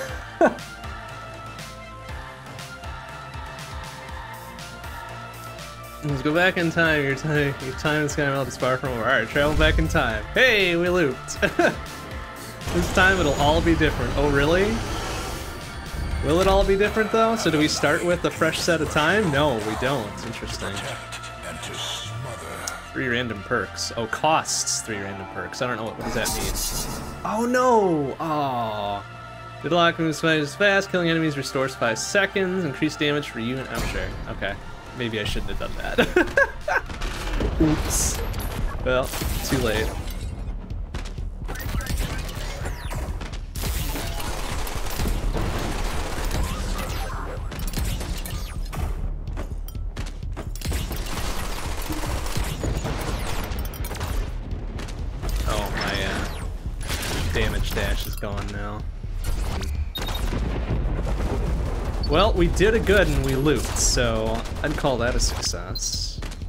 Let's go back in time. Your time in Skymelt is far from over. Alright, travel back in time. Hey, we looped. This time it'll all be different. Oh, really? Will it all be different, though? So do we start with a fresh set of time? No, we don't. Interesting. 3 random perks. Oh, costs 3 random perks. I don't know what does that mean. Oh, no! Aww. Deadlock moves fast. Killing enemies restores 5 seconds. Increased damage for you and... Oh, sure. Okay. Maybe I shouldn't have done that. Oops. Well, too late. Oh, my damage dash is gone now. Well, we did a good and we looped, so I'd call that a success.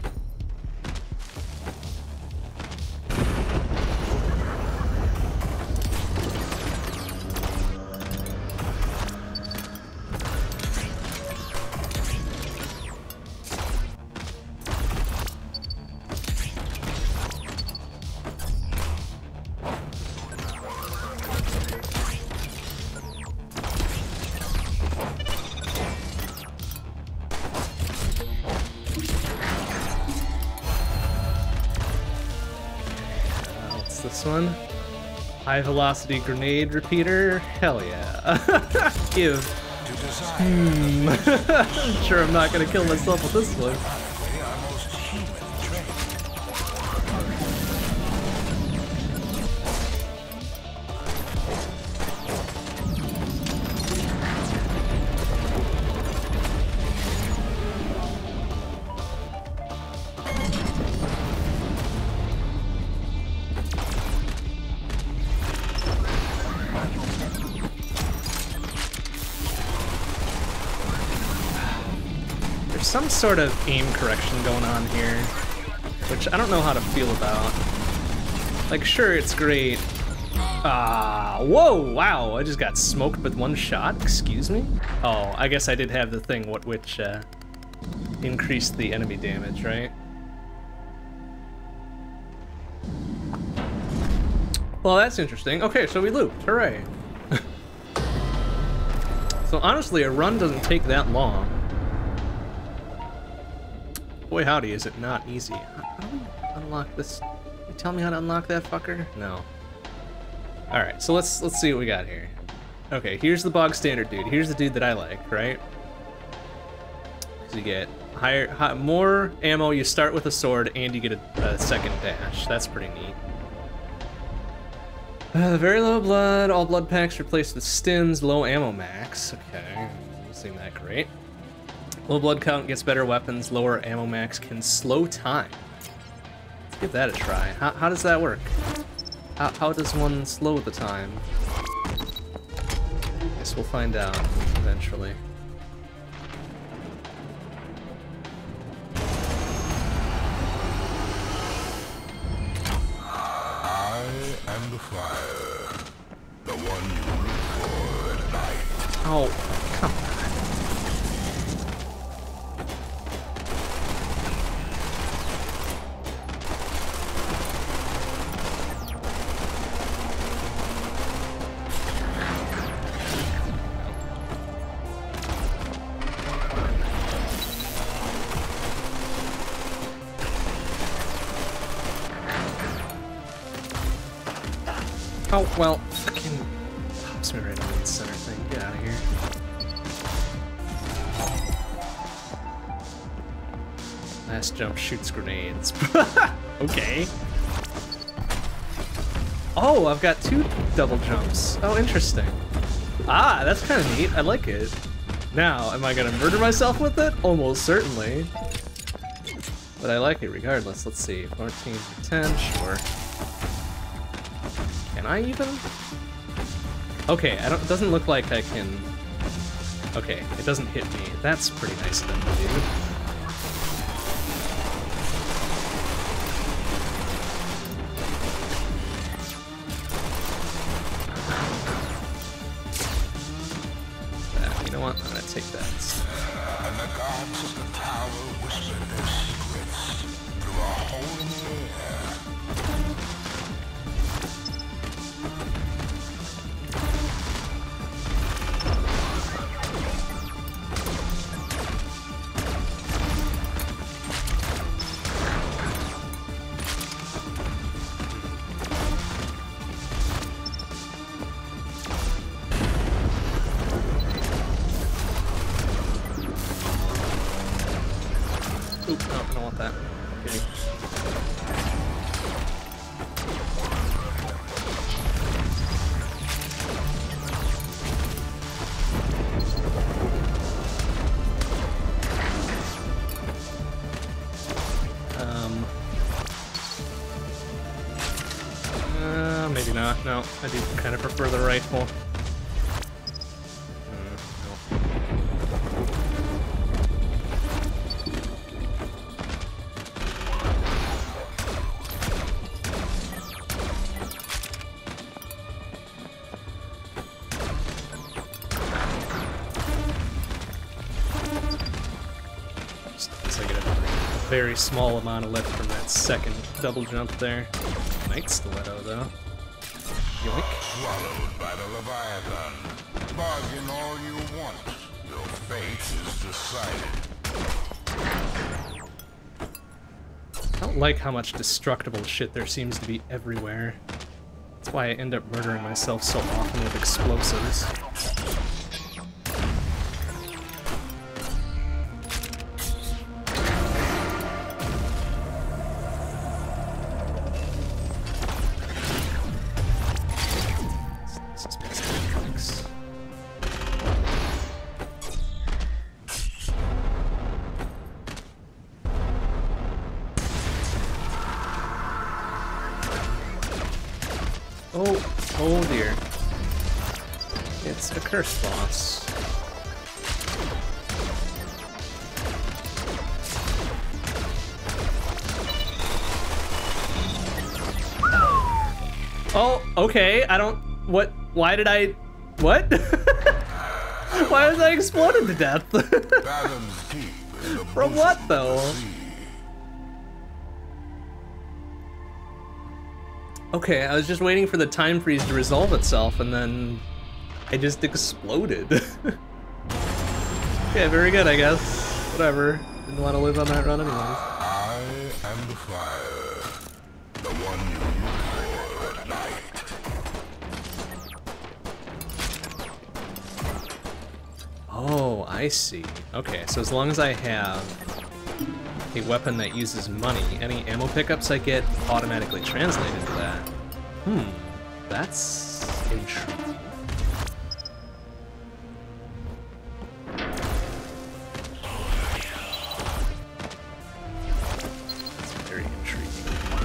One. High velocity grenade repeater? Hell yeah. Give. I'm sure I'm not gonna kill myself with this one. Some sort of aim correction going on here, which I don't know how to feel about. Like, sure, it's great. Whoa, wow, I just got smoked with one shot, excuse me? Oh, I guess I did have the thing which increased the enemy damage, right? Well, that's interesting. Okay, so we looped, hooray. So honestly, a run doesn't take that long. Boy howdy, is it not easy. How do we unlock this? Can you tell me how to unlock that fucker? No. Alright, so let's see what we got here. Okay, here's the bog standard dude. Here's the dude that I like, right? So you get more ammo, you start with a sword, and you get a second dash. That's pretty neat. Very low blood, all blood packs replaced with stims, low ammo max. Okay, doesn't seem that great. Low blood count gets better weapons, lower ammo max can slow time. Let's give that a try. How does that work? How does one slow the time? Guess we'll find out eventually. I am the fire, the one you look for at night. Oh, come on. Oh, well, fucking pops me right on the center thing. Get out of here. Last jump shoots grenades. Okay. Oh, I've got 2 double jumps. Oh, interesting. Ah, that's kind of neat. I like it. Now, am I gonna murder myself with it? Almost certainly. But I like it regardless. Let's see. 14 to 10, sure. Can I even? Okay, it doesn't look like I can. Okay, it doesn't hit me. That's pretty nice of them to do. You know what? I'm gonna take that. And the gods of the tower whispered their secrets through a hole in the air. Oop, no, I don't want that. Okay. Maybe not. No, I do kind of prefer the rifle. Very small amount of lift from that second double jump there. Night stiletto though. Yoink. Swallowed by the Leviathan. Bargain all you want. Your fate is decided. I don't like how much destructible shit there seems to be everywhere. That's why I end up murdering myself so often with explosives. Oh dear. It's a curse boss. Oh, okay, I don't... What? Why did I... What? Why was I exploded to death? From what, though? Okay, I was just waiting for the time freeze to resolve itself, and then I just exploded. Yeah, very good, I guess. Whatever. Didn't want to live on that run anyways. I am the fire, the one you look for at night. Oh, I see. Okay, so as long as I have a weapon that uses money, any ammo pickups I get automatically translate into that. That's intriguing. That's very intriguing.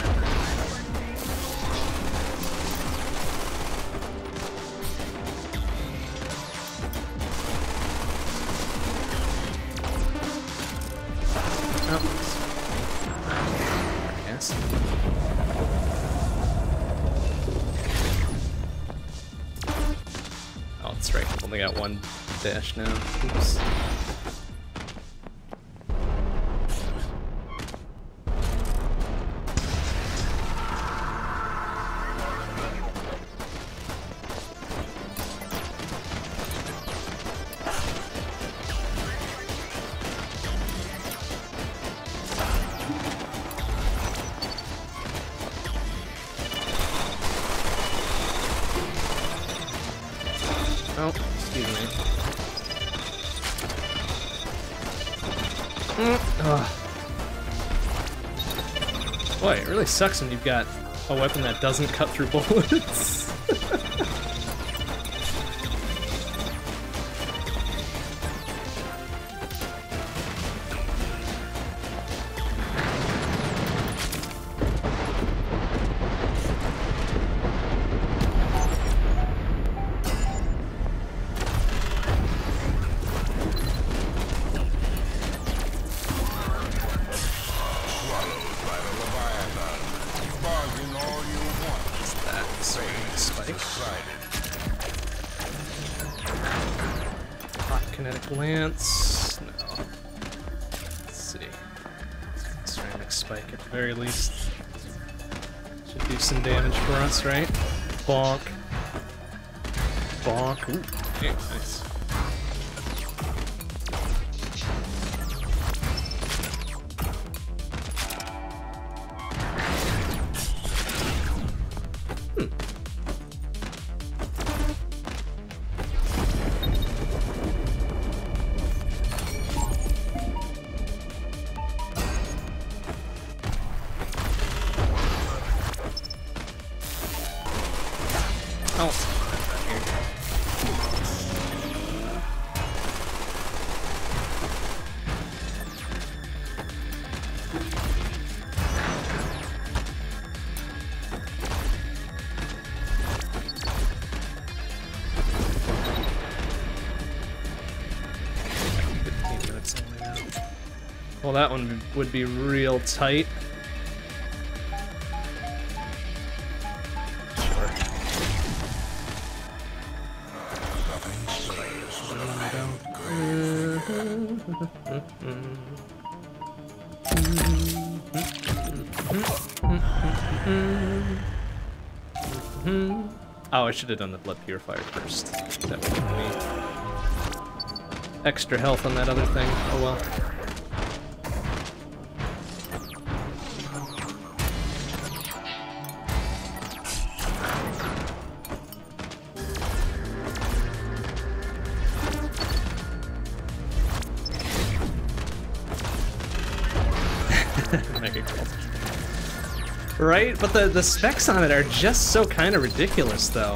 Oh, that's right. I've only got one dash now. Oops. Oh, excuse me. Boy, it really sucks when you've got a weapon that doesn't cut through bullets. Kinetic lance. No. Let's see. Ceramic spike at the very least. Should do some damage for us, right? Bonk. Bonk. Ooh. Okay, nice. Well, that one would be real tight. Sure. Oh, I should have done the blood purifier first. That would give me extra health on that other thing. Oh well. Right? But the specs on it are just so kind of ridiculous, though.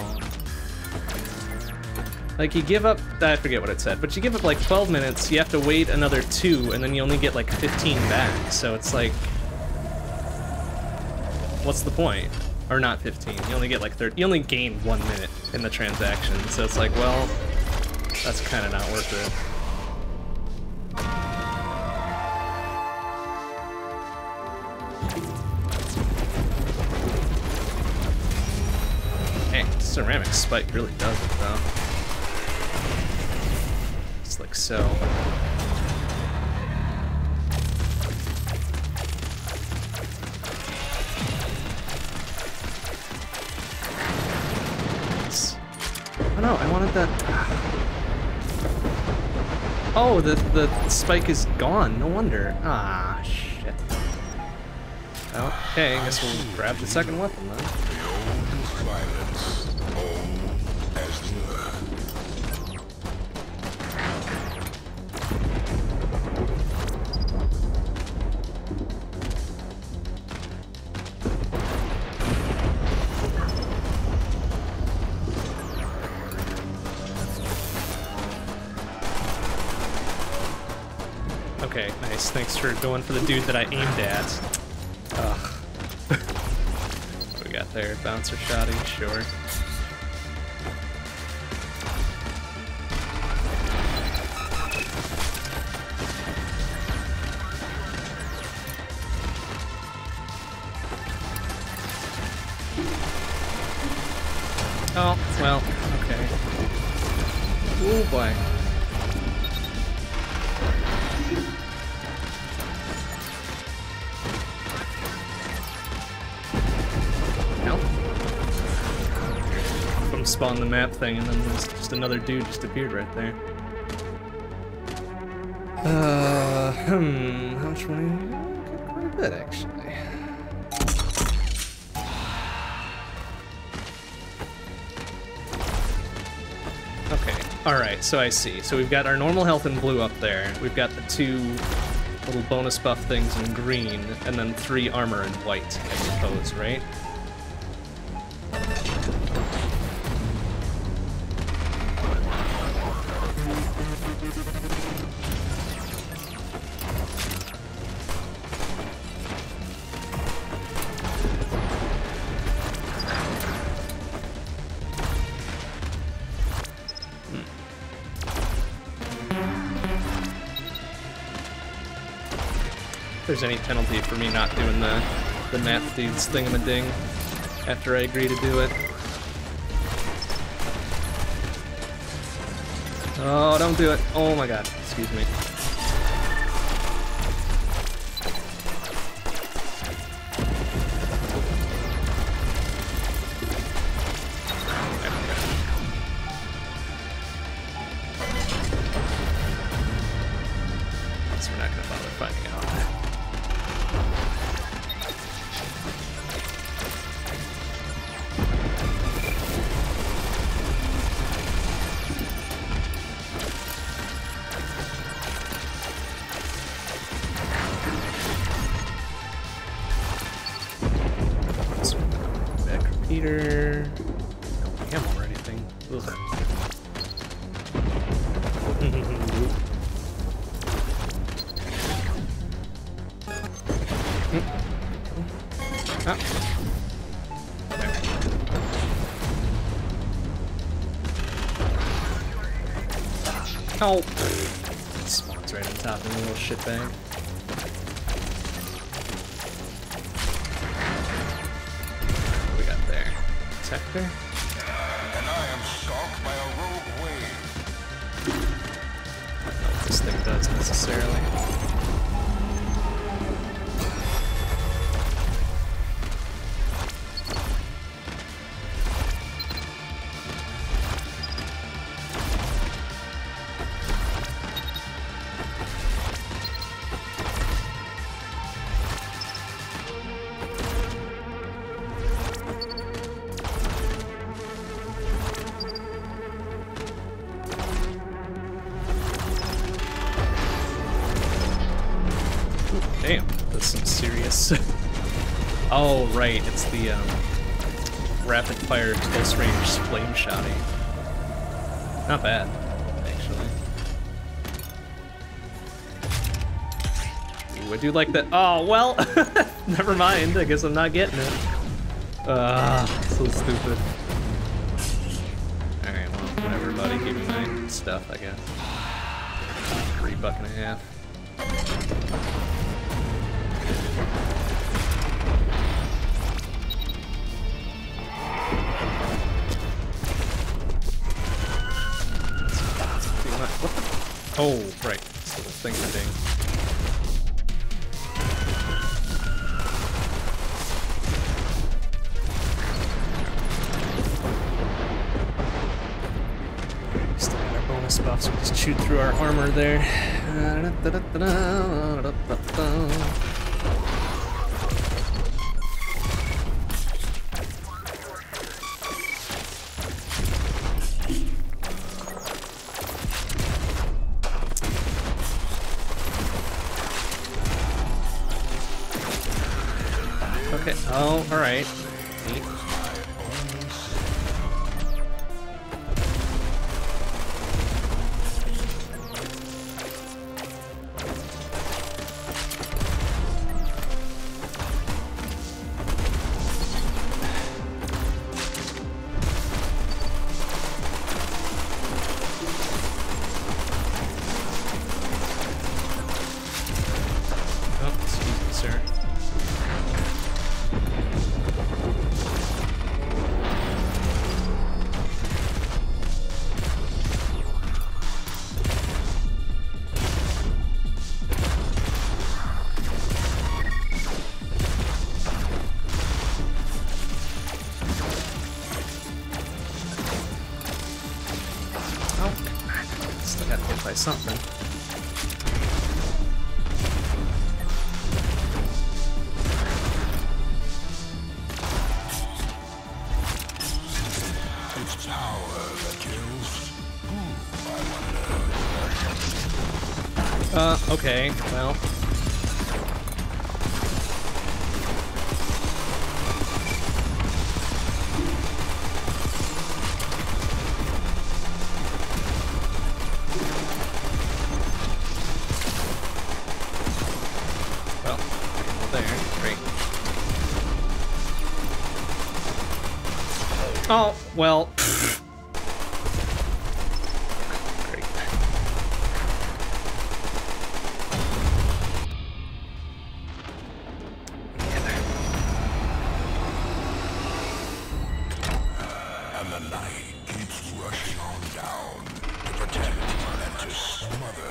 Like, you give up, I forget what it said, but you give up like 12 minutes, you have to wait another 2, and then you only get like 15 back. So it's like, what's the point? Or not 15, you only get like 30, you only gain 1 minute in the transaction. So it's like, well, that's kind of not worth it. Ceramic spike really does it, though. It's like so. Oh no, I wanted that. Oh, the spike is gone. No wonder. Ah, shit. Okay, I guess we'll grab the second weapon then. Okay, nice. Thanks for going for the dude that I aimed at. Ugh. What do we got there? Bouncer shotty? Sure. Oh, well, okay. Oh boy. Spawn the map thing, and then there's just another dude just appeared right there. How much money? Got quite a bit, actually. Okay, Alright, so I see. So we've got our normal health in blue up there. We've got the 2 little bonus buff things in green, and then 3 armor in white, I suppose, right? If there's any penalty for me not doing the math dude's thing-a-ma-ding after I agree to do it. Oh, don't do it. Oh my god, excuse me. So we're not gonna bother finding out. Peter. No ammo or anything. Ugh. Ah. Oh! Spawns right on top of the little shitbag. Sector. And I am stalked by a rogue wave. I don't know what this thing does necessarily. Damn, that's some serious. Oh, right, it's the rapid fire close range flame shotting. Not bad, actually. Ooh, I do like that. Oh, well, never mind. I guess I'm not getting it. So stupid. Alright, well, whatever, buddy. Give me my stuff, I guess. $3.50. Oh, right. So the thing thing. Still got our bonus buffs. We just chewed through our armor there. Okay, oh, alright. Neat. Oh, excuse me, sir. Still got hit by something. It's power that kills. Okay, well. Well, there, great. Oh, well. Great. And the night keeps rushing on down to protect and to smother.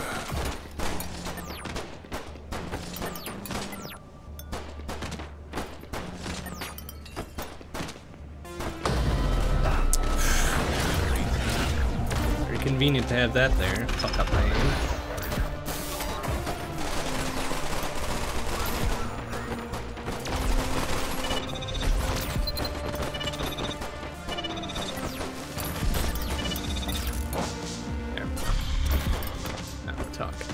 Very convenient to have that there. Fuck up my aim. There. Now we're talking.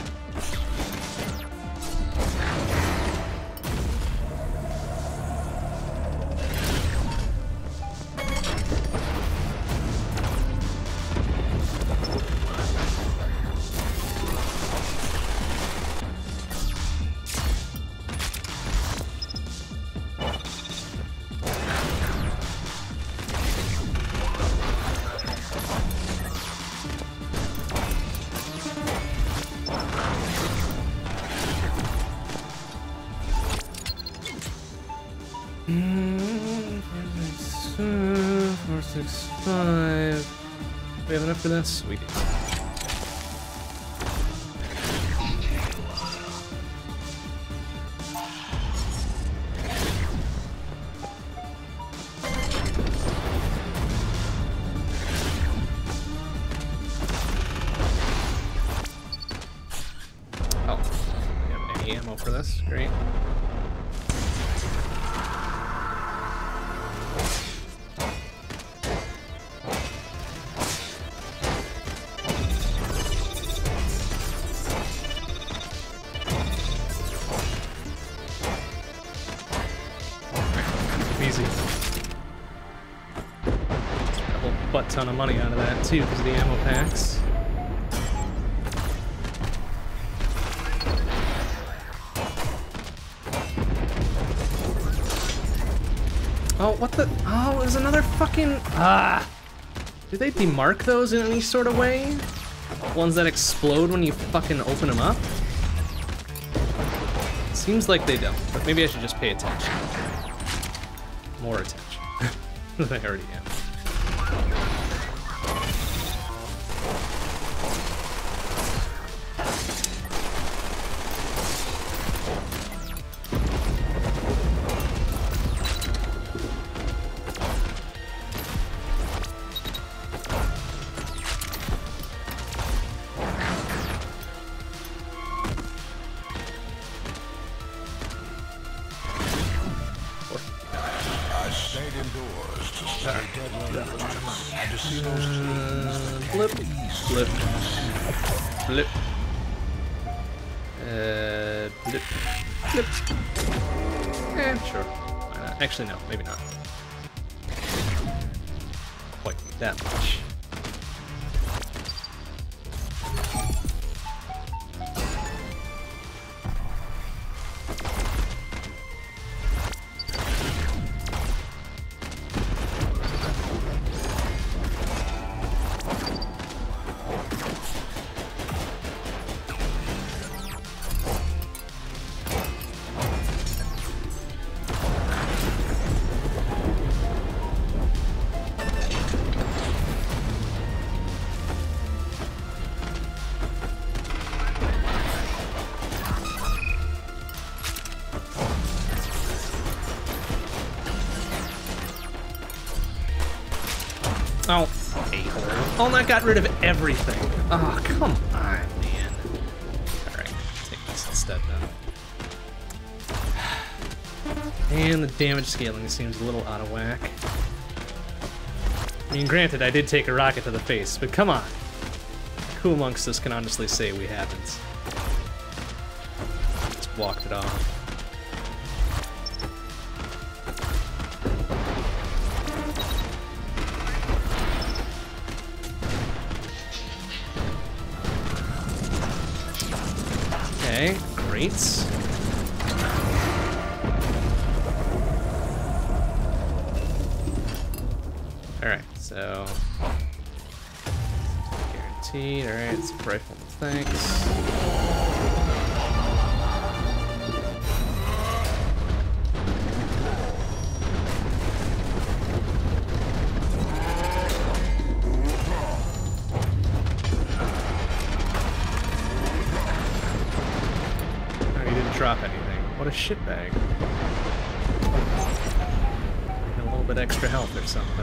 Four, six, five. We have enough for this? We do. Oh, we have any ammo for this? Great. Easy. A whole butt ton of money out of that too because of the ammo packs. Oh, what the? Oh, there's another fucking. Do they demark those in any sort of way? Ones that explode when you fucking open them up? Seems like they don't, but maybe I should just pay attention. More attention than I already am. I stayed indoors to study dead languages and to see those dreams that Blip, can't be easy. blip, blip. Blip, blip. Sure. Why not? Actually, no, maybe not. Quite that much. Oh, a-hole. Oh, that got rid of everything. Oh, come on, man. Alright, take this instead then. And the damage scaling seems a little out of whack. I mean, granted, I did take a rocket to the face, but come on. Who amongst us can honestly say we haven't? blocked it off. Okay, great. Alright, so guaranteed. Alright, it's rifle, thanks. Drop anything. What a shitbag. A little bit extra health or something.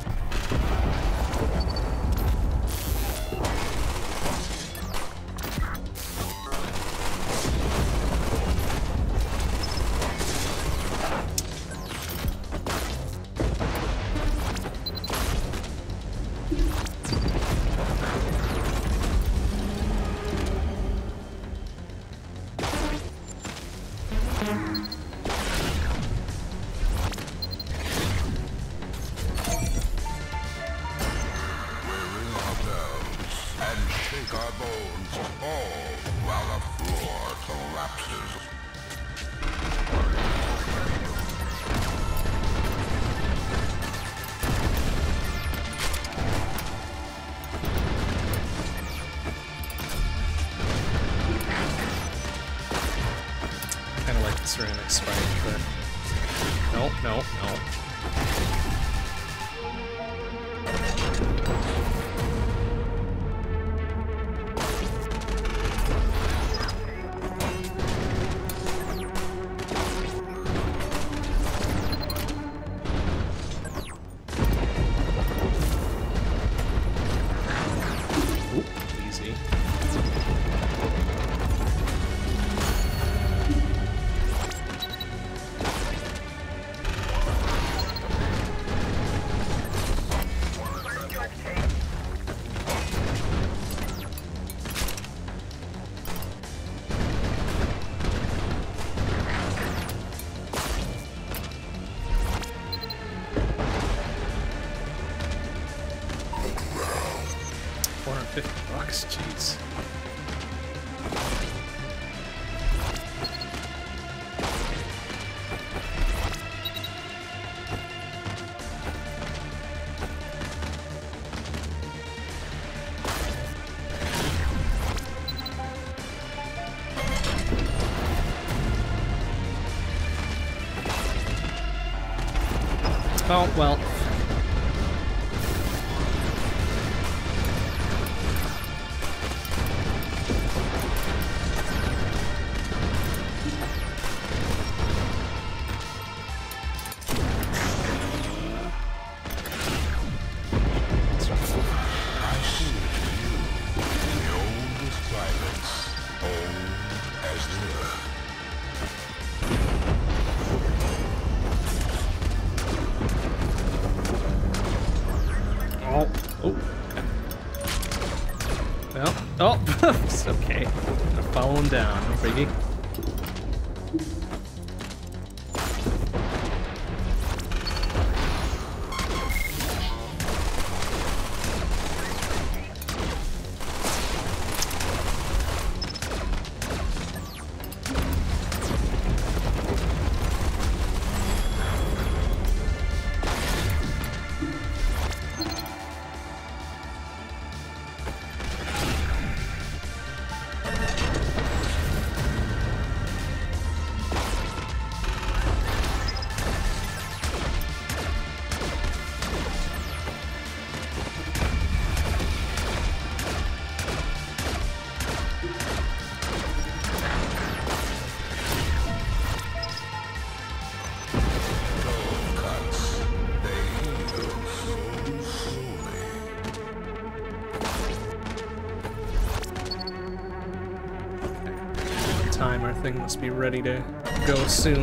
Ceramic spike, but nope, nope, nope. Oop, easy. $450, jeez. Oh, well. Oh, it's okay. I'm gonna follow him down, no biggie. Timer thing must be ready to go soon.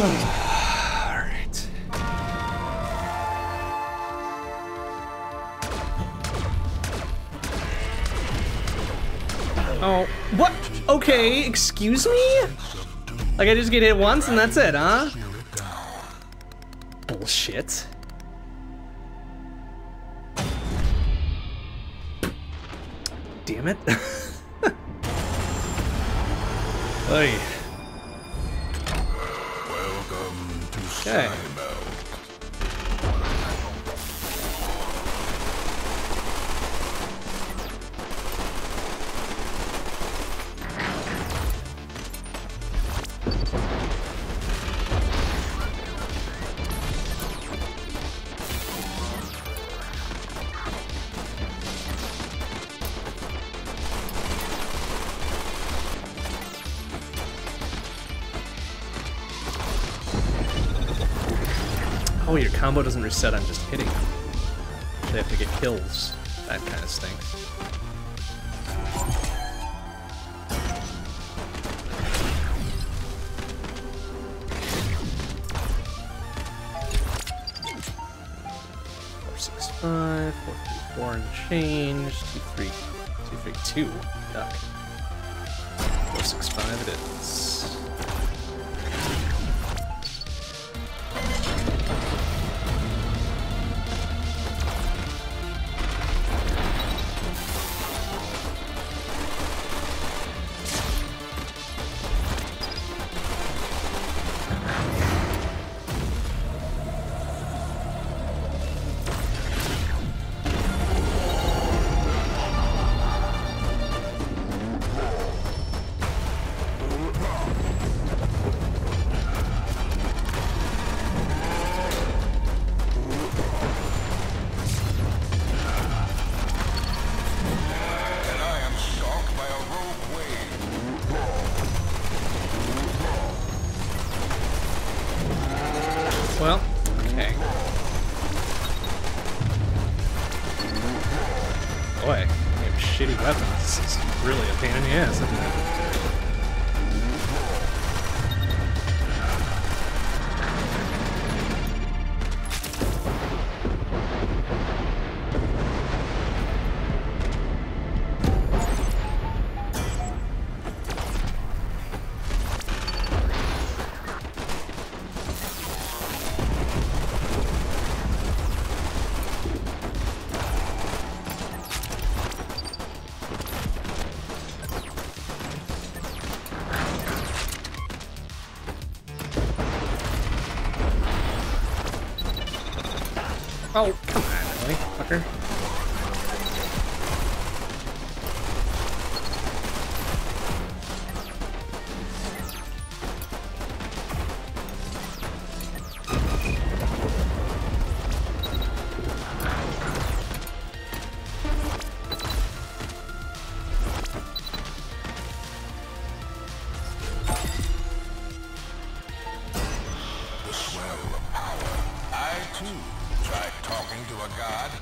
Alright. Oh, what? Okay, excuse me? Like I just get hit once and that's it, huh? Bullshit. Damn it. Oy. Welcome to Okay. Cybel. Oh, your combo doesn't reset on just hitting them. They have to get kills. That kind of stinks. $465, $434 and change, 232. Duck. 465 it is. Well, okay. Boy, they have shitty weapons. This is really a pain in the ass, isn't it? Oh, come on, really, fucker. The swell of power. I too tried talking to a god.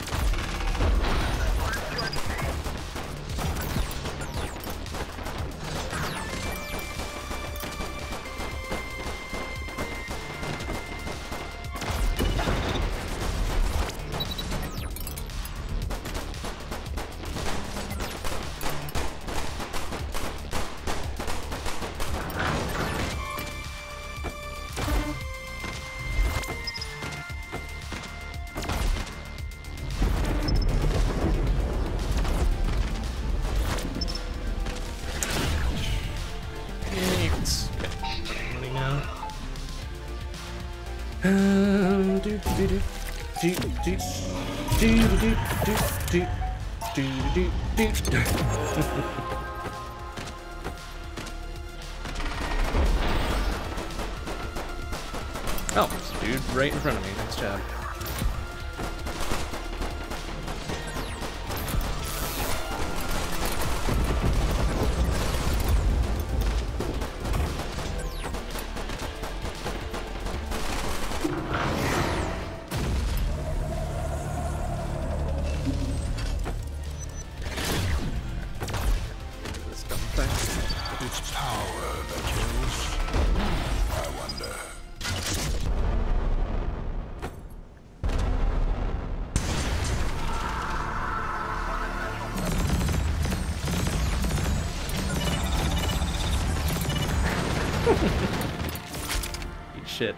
Oh, this dude right in front of me. Nice job. It's power that kills. I wonder. shit.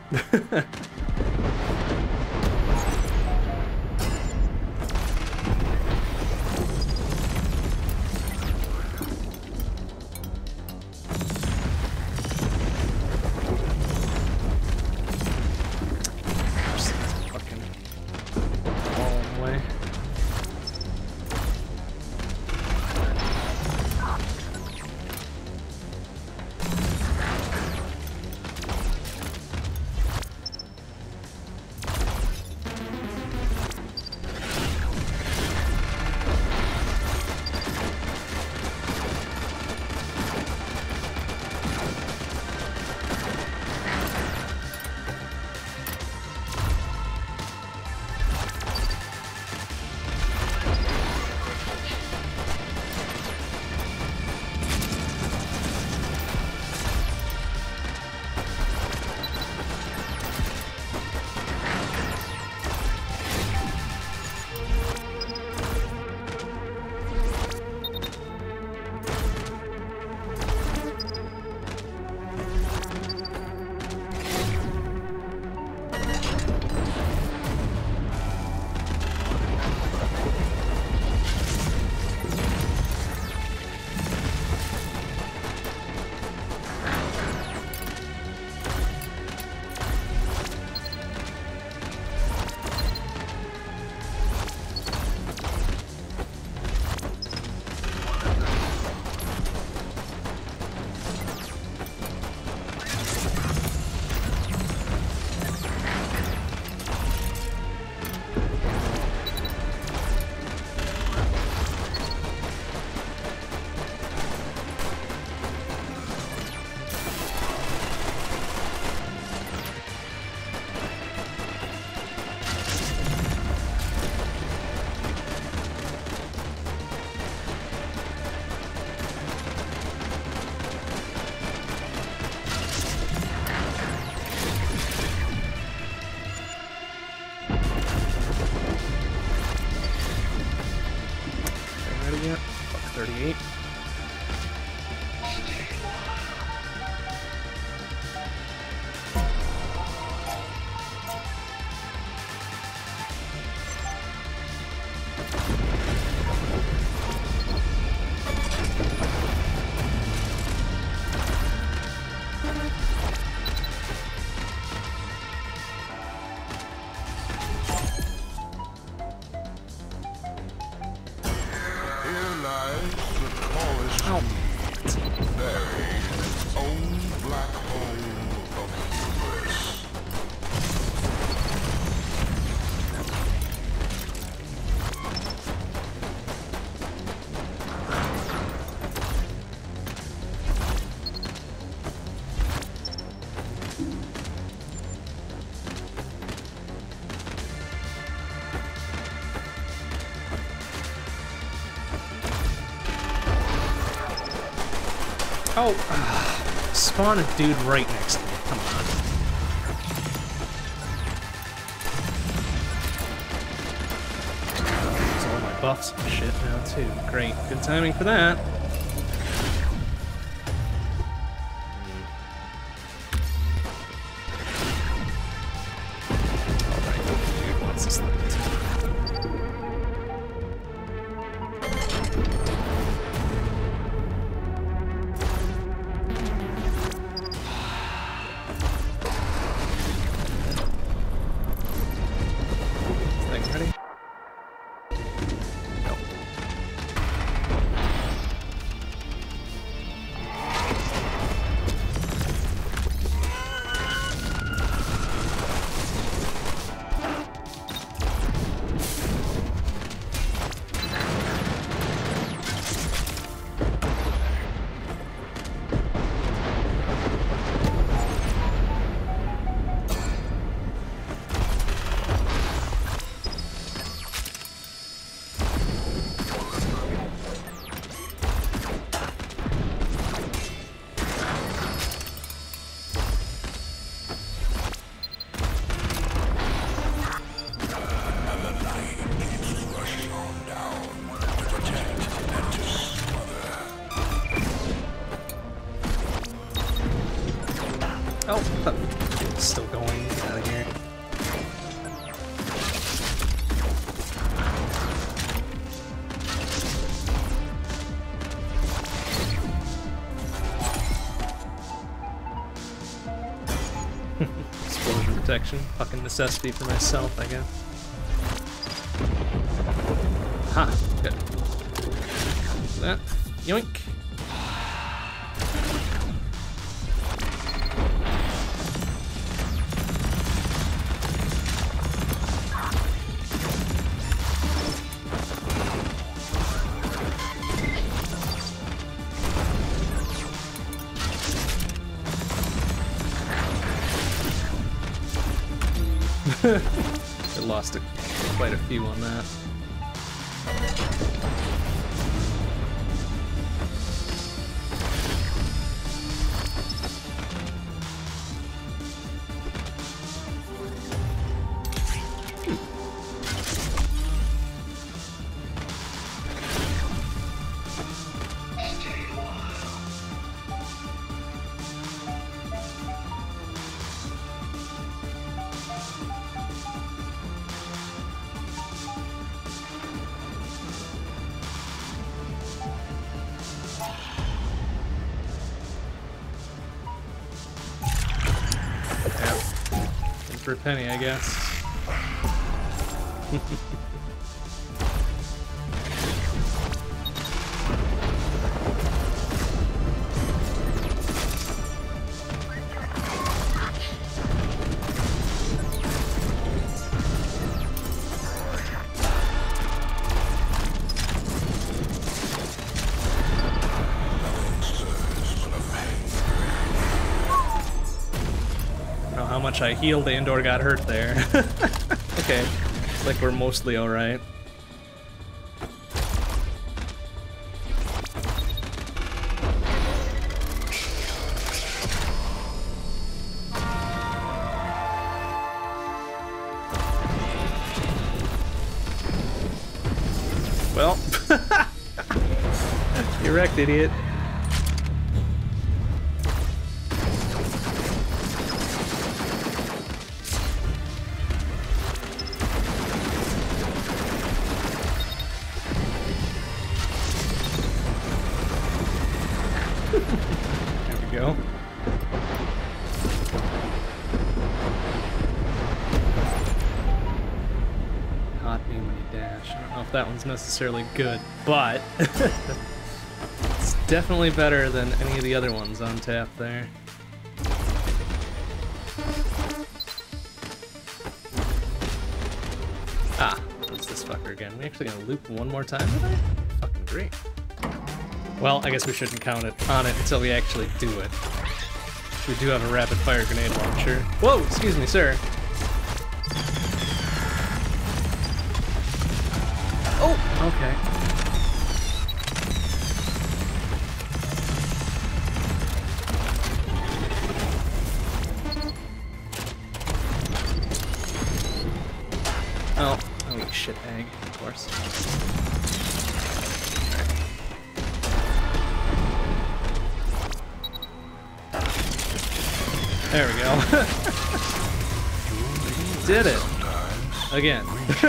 Yet. Fuck 38. Oh, spawn a dude right next to me. Come on. There's all my buffs and shit now, too. Great. Good timing for that. Alright, dude wants this thing. protection. Fucking necessity for myself, I guess. Ha! Good. That. Yoink! I lost quite a few on that. For a penny, I guess. I healed and or got hurt there. Okay, it's like we're mostly alright. Well, you wrecked, idiot. That one's necessarily good, but it's definitely better than any of the other ones on tap there. Ah, what's this fucker again? We actually gonna loop one more time today? Fucking great. Well, I guess we shouldn't count it on it until we actually do it. We do have a rapid fire grenade launcher. Whoa, excuse me, sir. Oh, okay. Oh, holy shit, egg, of course. There we go. Did it. Again.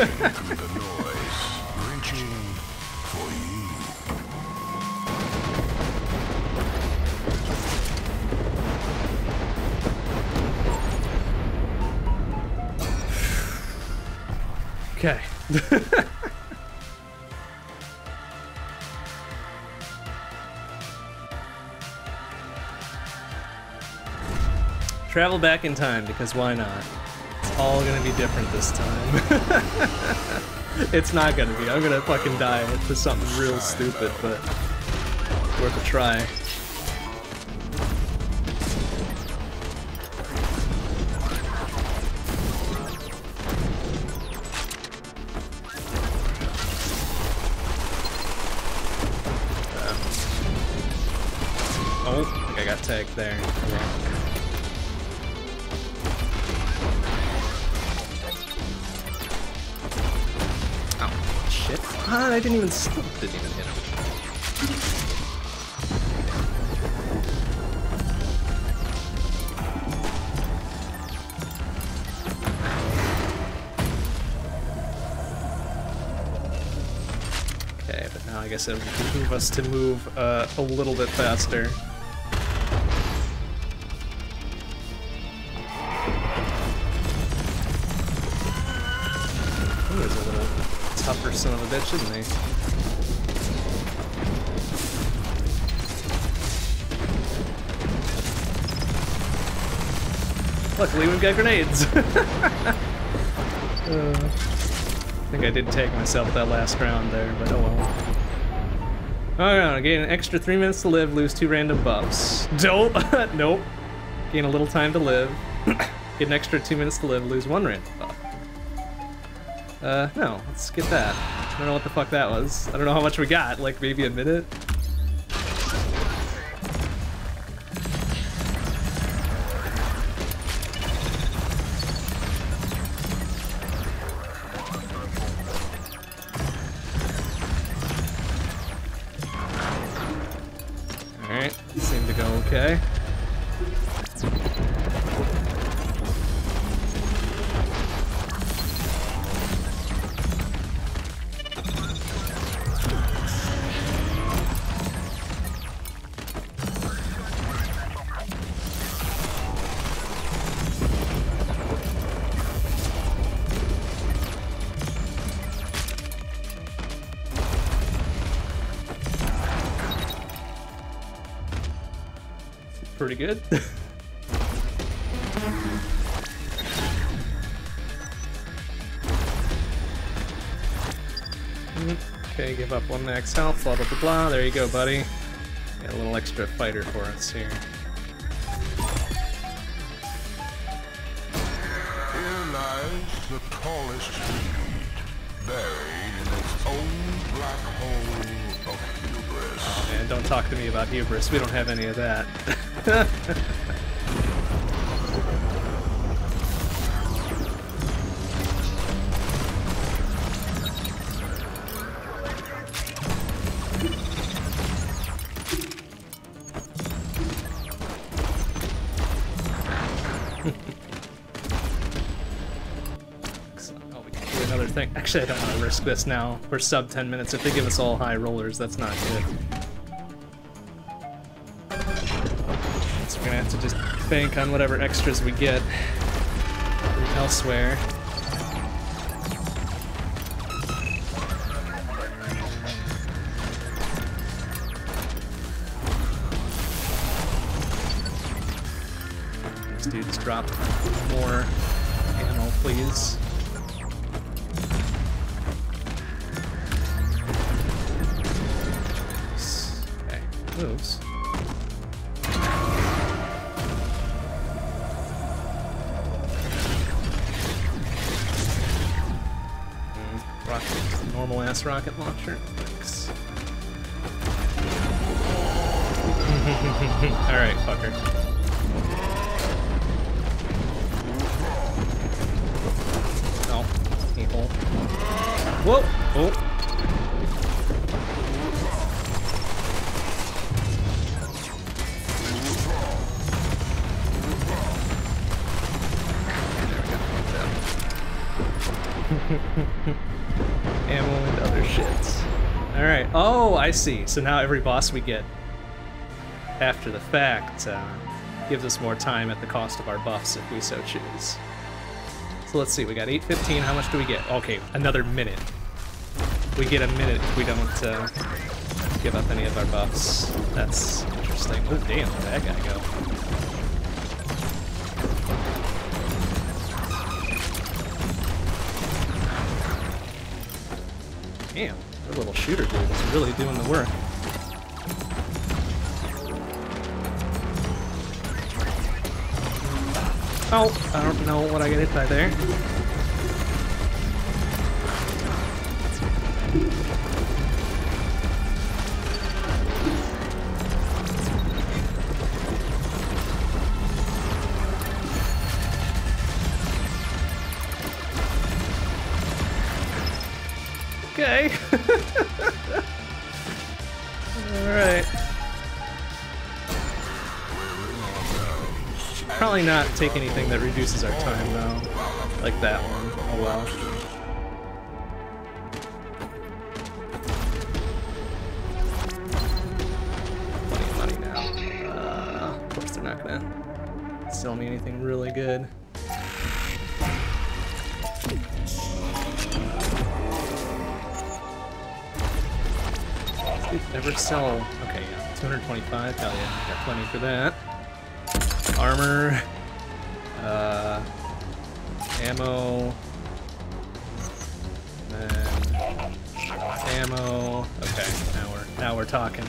Okay. Travel back in time, because why not? It's all gonna be different this time. It's not gonna be. I'm gonna fucking die to something real stupid, but worth a try. Oh, I think I got tagged there. Yeah. Ah, I didn't even hit him. Okay, but now I guess it would behoove us to move a little bit faster. tougher son of a bitch, isn't he? Luckily, we've got grenades. I think I did tag myself that last round there, but oh well. Oh no, gain an extra 3 minutes to live, lose 2 random buffs. Don't, nope. Gain a little time to live. Get an extra 2 minutes to live, lose 1 random buff. No, let's get that. I don't know what the fuck that was. I don't know how much we got, like maybe a minute? Alright, seemed to go okay. Pretty good. Okay, give up 1 max health, blah blah blah blah. There you go, buddy. Got a little extra fighter for us here. Here lies the tallest weed, buried in its own black hole of hubris. Oh man, don't talk to me about hubris. We don't have any of that. Oh, we can do another thing. Actually, I don't want to risk this now. We're sub 10 minutes. If they give us all high rollers, that's not good. So we're gonna have to just bank on whatever extras we get from elsewhere. These dudes drop more ammo, please. Okay, moves. Rocket, normal ass rocket launcher. Thanks. Alright, fucker. No, people. Whoa! Oh! Ammo and other shits. Alright. Oh, I see. So now every boss we get after the fact gives us more time at the cost of our buffs if we so choose. So let's see. We got 8:15. How much do we get? Okay, another minute. We get a minute if we don't give up any of our buffs. That's interesting. Oh, damn. Where'd that guy go? Damn, the little shooter dude is really doing the work. Oh, I don't know what I got hit by there. Okay. Alright. Probably not take anything that reduces our time though. Like that one. Oh well. Plenty of money now. Of course they're not gonna sell me anything really good. Ever sell... Okay, yeah, 225. Hell yeah, got plenty for that. Armor. Ammo. Then... Ammo. Okay, now we're talking.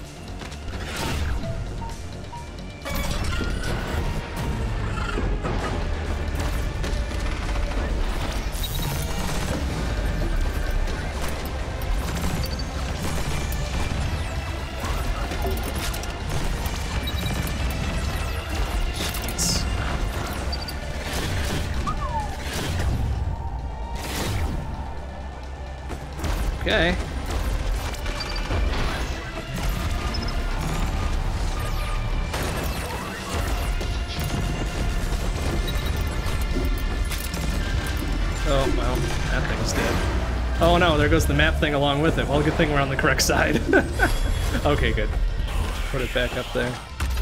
Okay. Oh, well, that thing's dead. Oh no, there goes the map thing along with it. Well, good thing we're on the correct side. Okay, good. Put it back up there.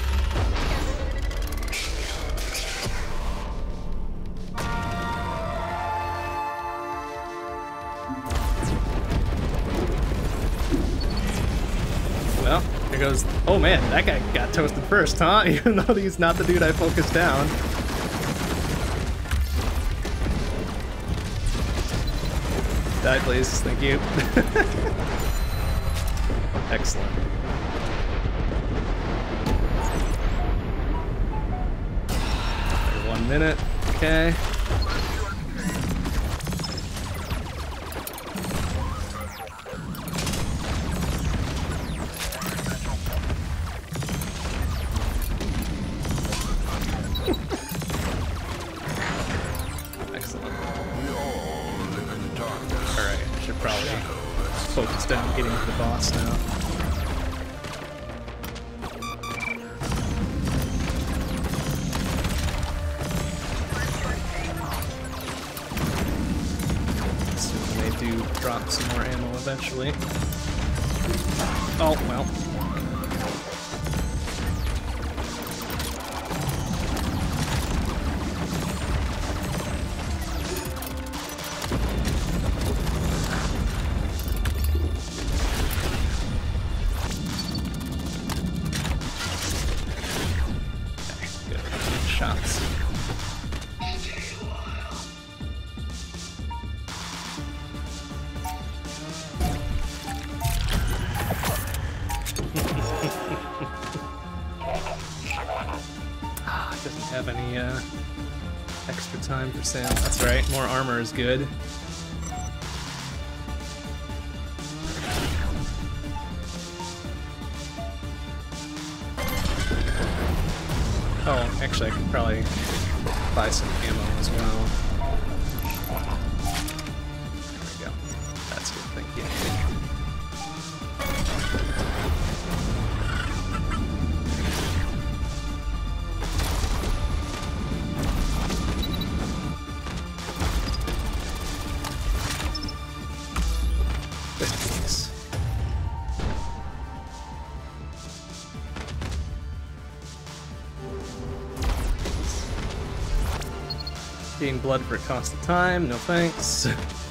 Well, here goes... Oh man, that guy got toasted first, huh? Even though he's not the dude I focused down. Die, please. Thank you. Excellent. 1 minute. Okay. Focused on getting to the boss now. Assuming they do drop some more ammo eventually. Oh, well. Sale. That's right, more armor is good. Oh, actually I could probably buy some ammo as well. There we go. That's good, thank you. Gain blood for a cost of time, no thanks.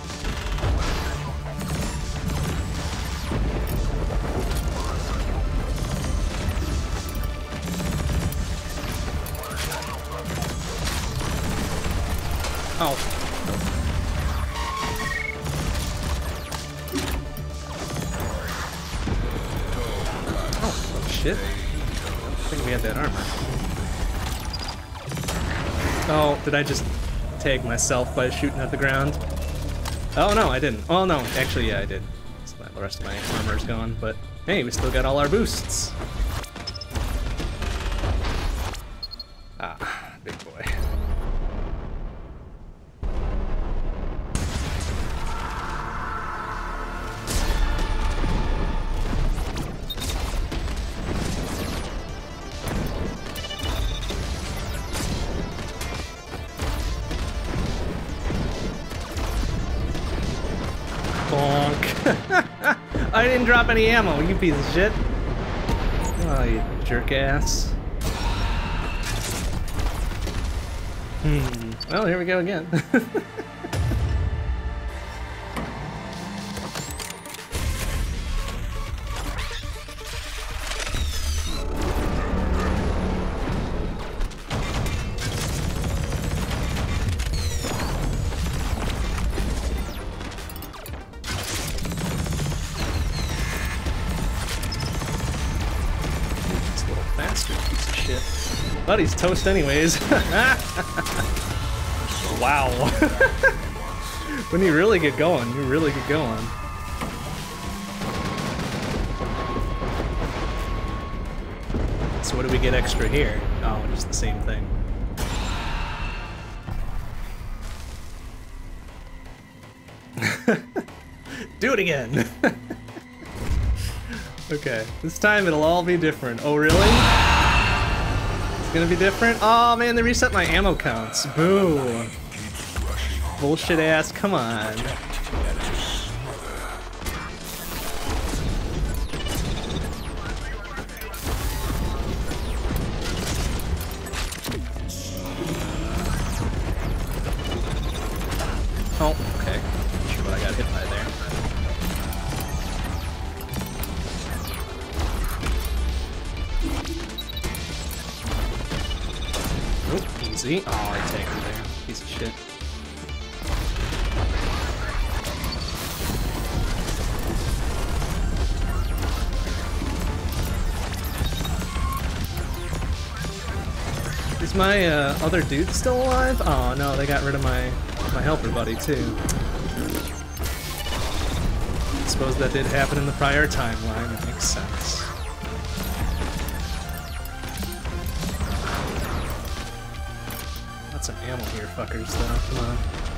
Oh. Oh, shit. I think we had that armor. Oh, did I just tag myself by shooting at the ground? Oh no, I didn't. Oh no, actually yeah, I did. So the rest of my armor's gone, but hey, we still got all our boosts. Ah, big boy. I didn't drop any ammo, you piece of shit. Oh, you jerk ass. Well, here we go again. Buddy's toast anyways. Wow. When you really get going, you really get going. So what do we get extra here? Oh, just the same thing. Do it again! Okay, this time it'll all be different. Oh, really? It's gonna be different? Oh man, they reset my ammo counts. Boo. Bullshit ass, come on. Oh, okay. Not sure what I got hit by there. Oh, easy. Oh, I tagged him there. Piece of shit. Is my other dude still alive? Oh no, they got rid of my helper buddy too. I suppose that did happen in the prior timeline. It makes sense. Got some ammo here, fuckers, though. Come on.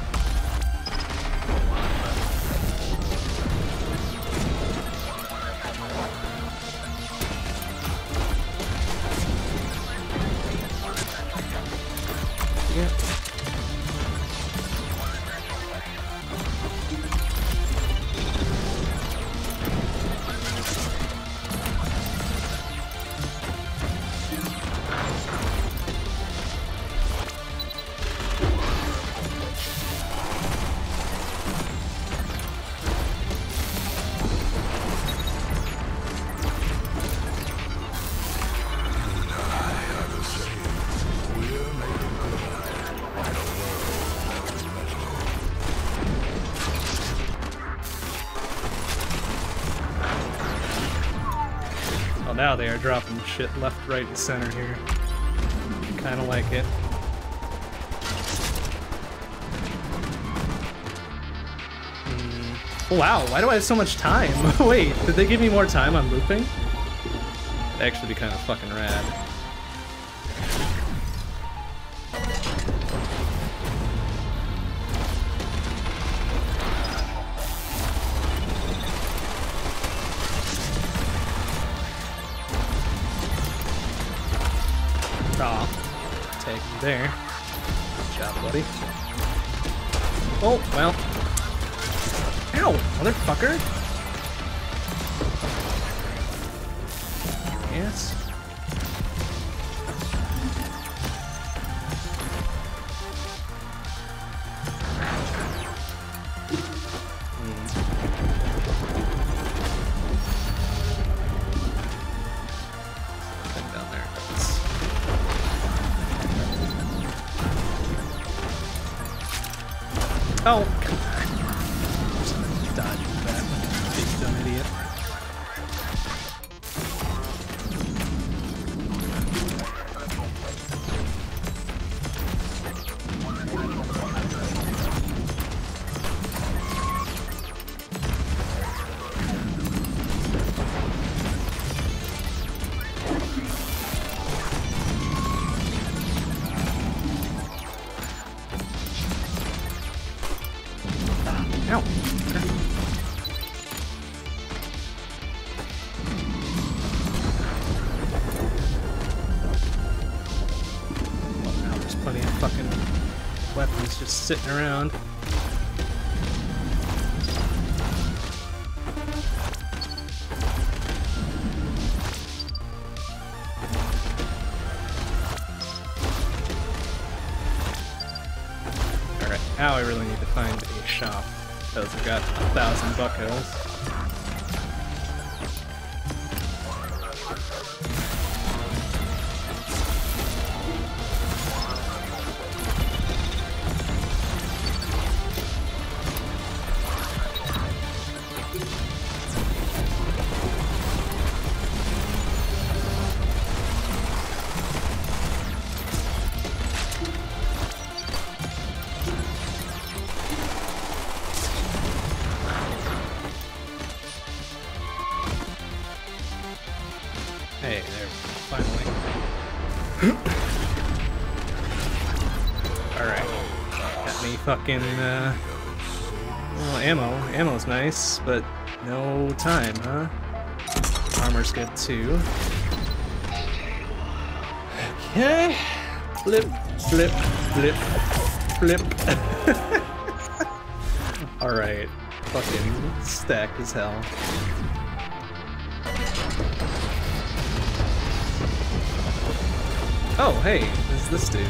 Yeah. Now they are dropping shit left, right, and center here. Kinda like it. Oh, wow, why do I have so much time? Wait, did they give me more time on looping? That'd actually be kind of fucking rad. There. Good job, buddy. Oh, well. Ow, motherfucker. Yes. Down there. Oh, come on. Just dodging that. Big dumb idiot. Ow. Well, now there's plenty of fucking weapons just sitting around. Alright, now I really need to find a shop. Because I've got 1,000 buckos. Alright. Got me fucking, well, ammo. Ammo's nice, but no time, huh? Armor's good too. Okay. Flip, flip, flip, flip. Alright. Fucking stacked as hell. Oh, hey, there's this dude.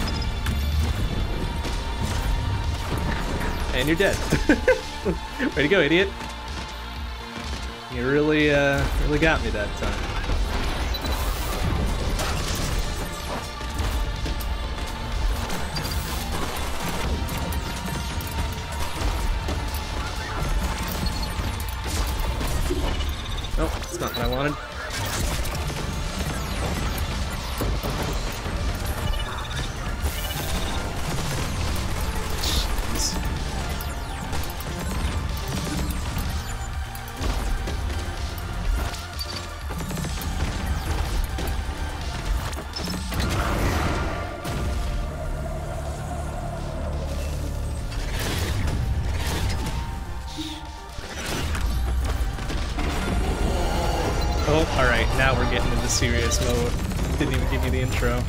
And you're dead. Way to go, idiot. You really, really got me that time. Oh, that's not what I wanted. Oh, alright, now we're getting into serious mode. Didn't even give you the intro.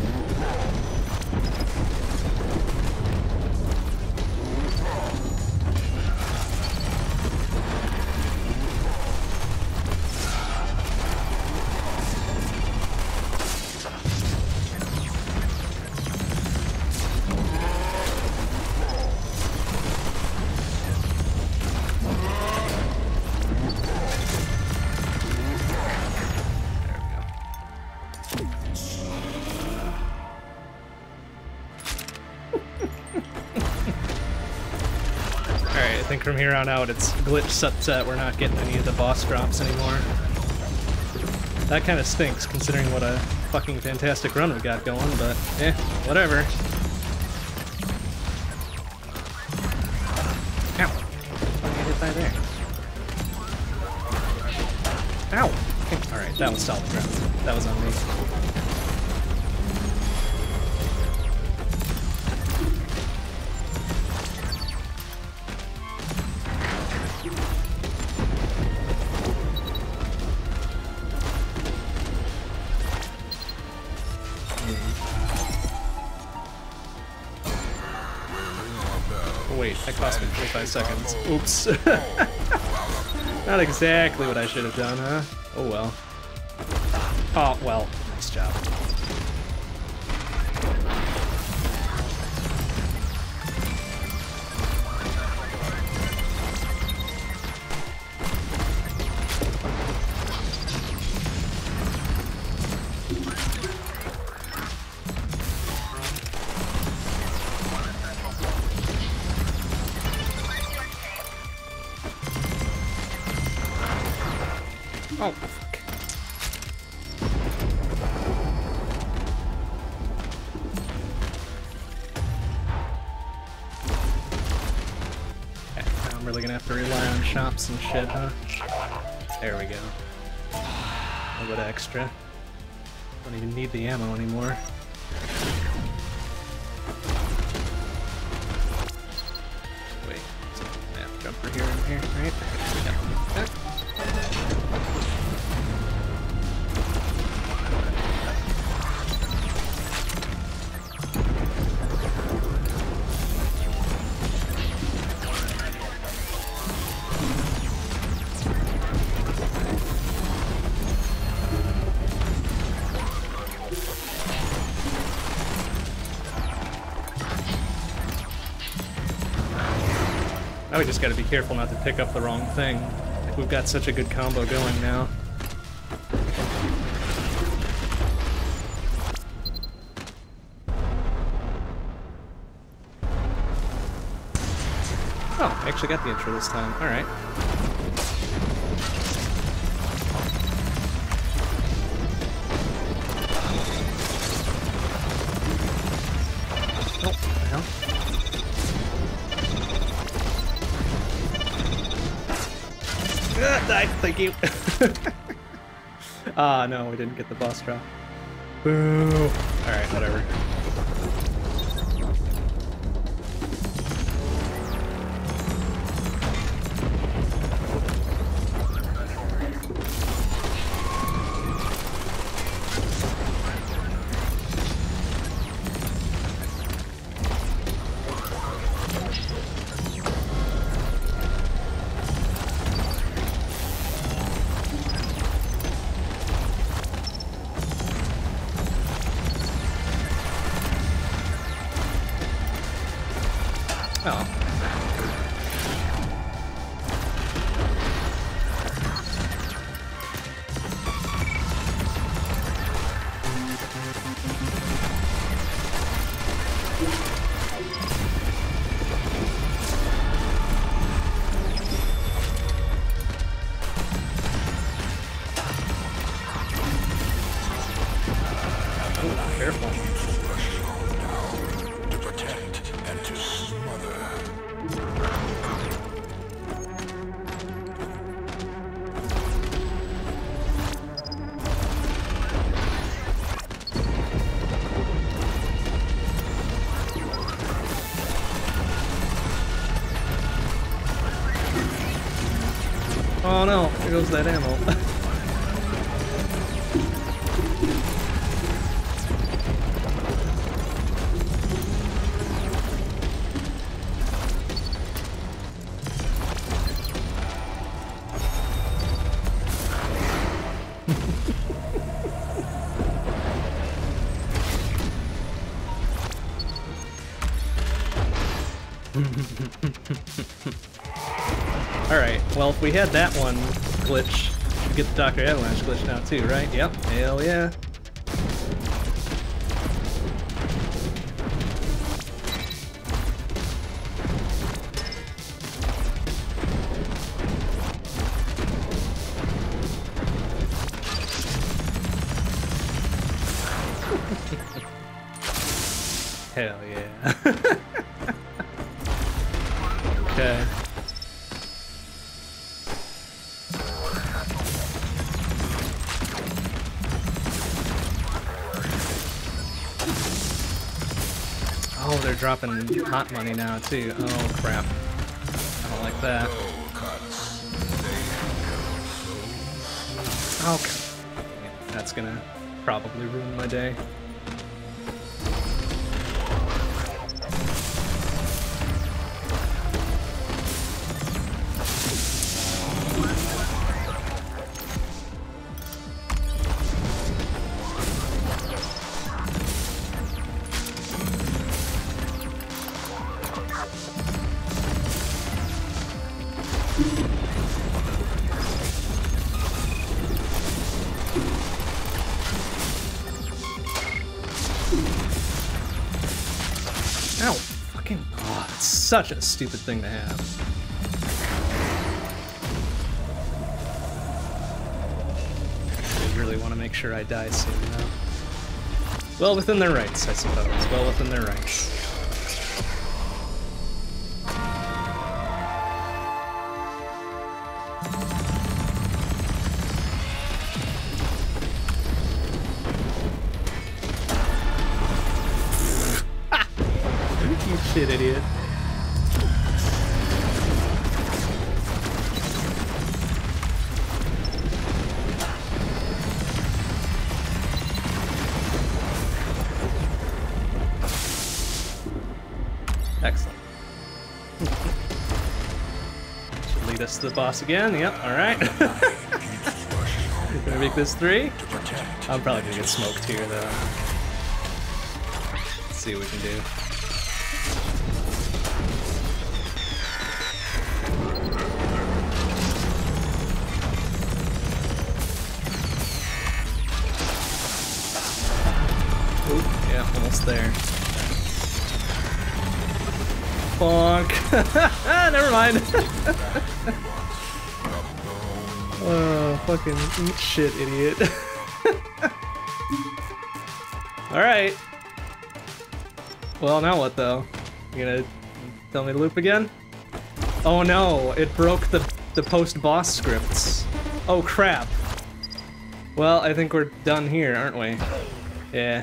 Alright, I think from here on out it's glitch subset. We're not getting any of the boss drops anymore. That kind of stinks considering what a fucking fantastic run we got going, but eh, whatever. Ow! What did I hit by there? Ow! Okay. Alright, that was solid ground. That was on me. Wait, that cost me 25 seconds. Oops. Not exactly what I should have done, huh? Oh well. Oh, well. Nice job. Oh, fuck. Okay, now I'm really gonna have to rely on shops and shit, huh? There we go. A little bit extra. Don't even need the ammo anymore. Wait, so I have to jump for here and here, right? Yeah. Okay. Now we just gotta be careful not to pick up the wrong thing. We've got such a good combo going now. Oh, I actually got the intro this time. Alright. Oh, what the hell? Die, thank you. Ah, no, we didn't get the boss drop. Boo. Alright, whatever. Oh no, there goes that ammo. Alright, well if we had that one glitch, we get the Dr. Avalanche glitch now too, right? Yep, hell yeah. Hell yeah. Okay. Oh, they're dropping hot money now too. Oh crap. I don't like that. Okay. That's gonna probably ruin my day. Ow! Fucking. Oh, it's such a stupid thing to have. I really want to make sure I die soon, though. Well within their rights, I suppose. Well within their rights. You shit idiot. Excellent. Should lead us to the boss again. Yep, alright. Gonna make this 3. I'm probably gonna get smoked here, though. Let's see what we can do. Oop, yeah, almost there. Bonk. Never mind. Oh, fucking eat shit, idiot. Alright. Well, now what, though? You gonna tell me to loop again? Oh no, it broke the post-boss scripts. Oh crap. Well, I think we're done here, aren't we? Yeah.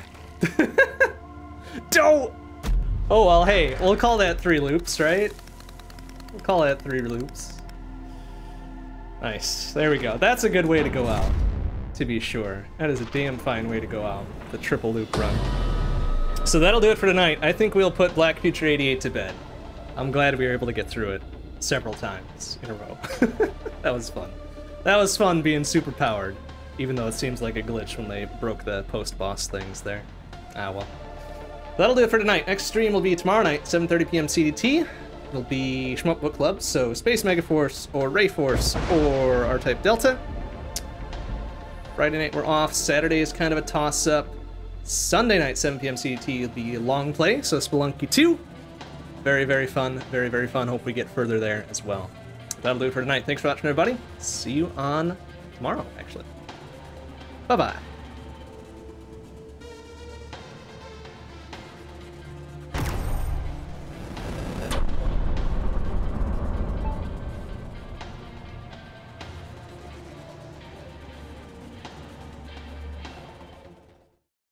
Don't! Oh, well, hey, we'll call that 3 loops, right? We'll call that 3 loops. Nice. There we go. That's a good way to go out, to be sure. That is a damn fine way to go out. The triple loop run. So that'll do it for tonight. I think we'll put Black Future 88 to bed. I'm glad we were able to get through it several times in a row. That was fun. That was fun being super powered, even though it seems like a glitch when they broke the post-boss things there. Ah, well. That'll do it for tonight. Next stream will be tomorrow night, 7:30 p.m. CDT. It'll be Shmup Book Club, so Space Megaforce, or Ray Force, or R-Type Delta. Friday night we're off. Saturday is kind of a toss-up. Sunday night, 7 p.m. CDT, will be long play, so Spelunky 2. Very, very fun. Very, very fun. Hope we get further there as well. That'll do it for tonight. Thanks for watching, everybody. See you on tomorrow, actually. Bye-bye.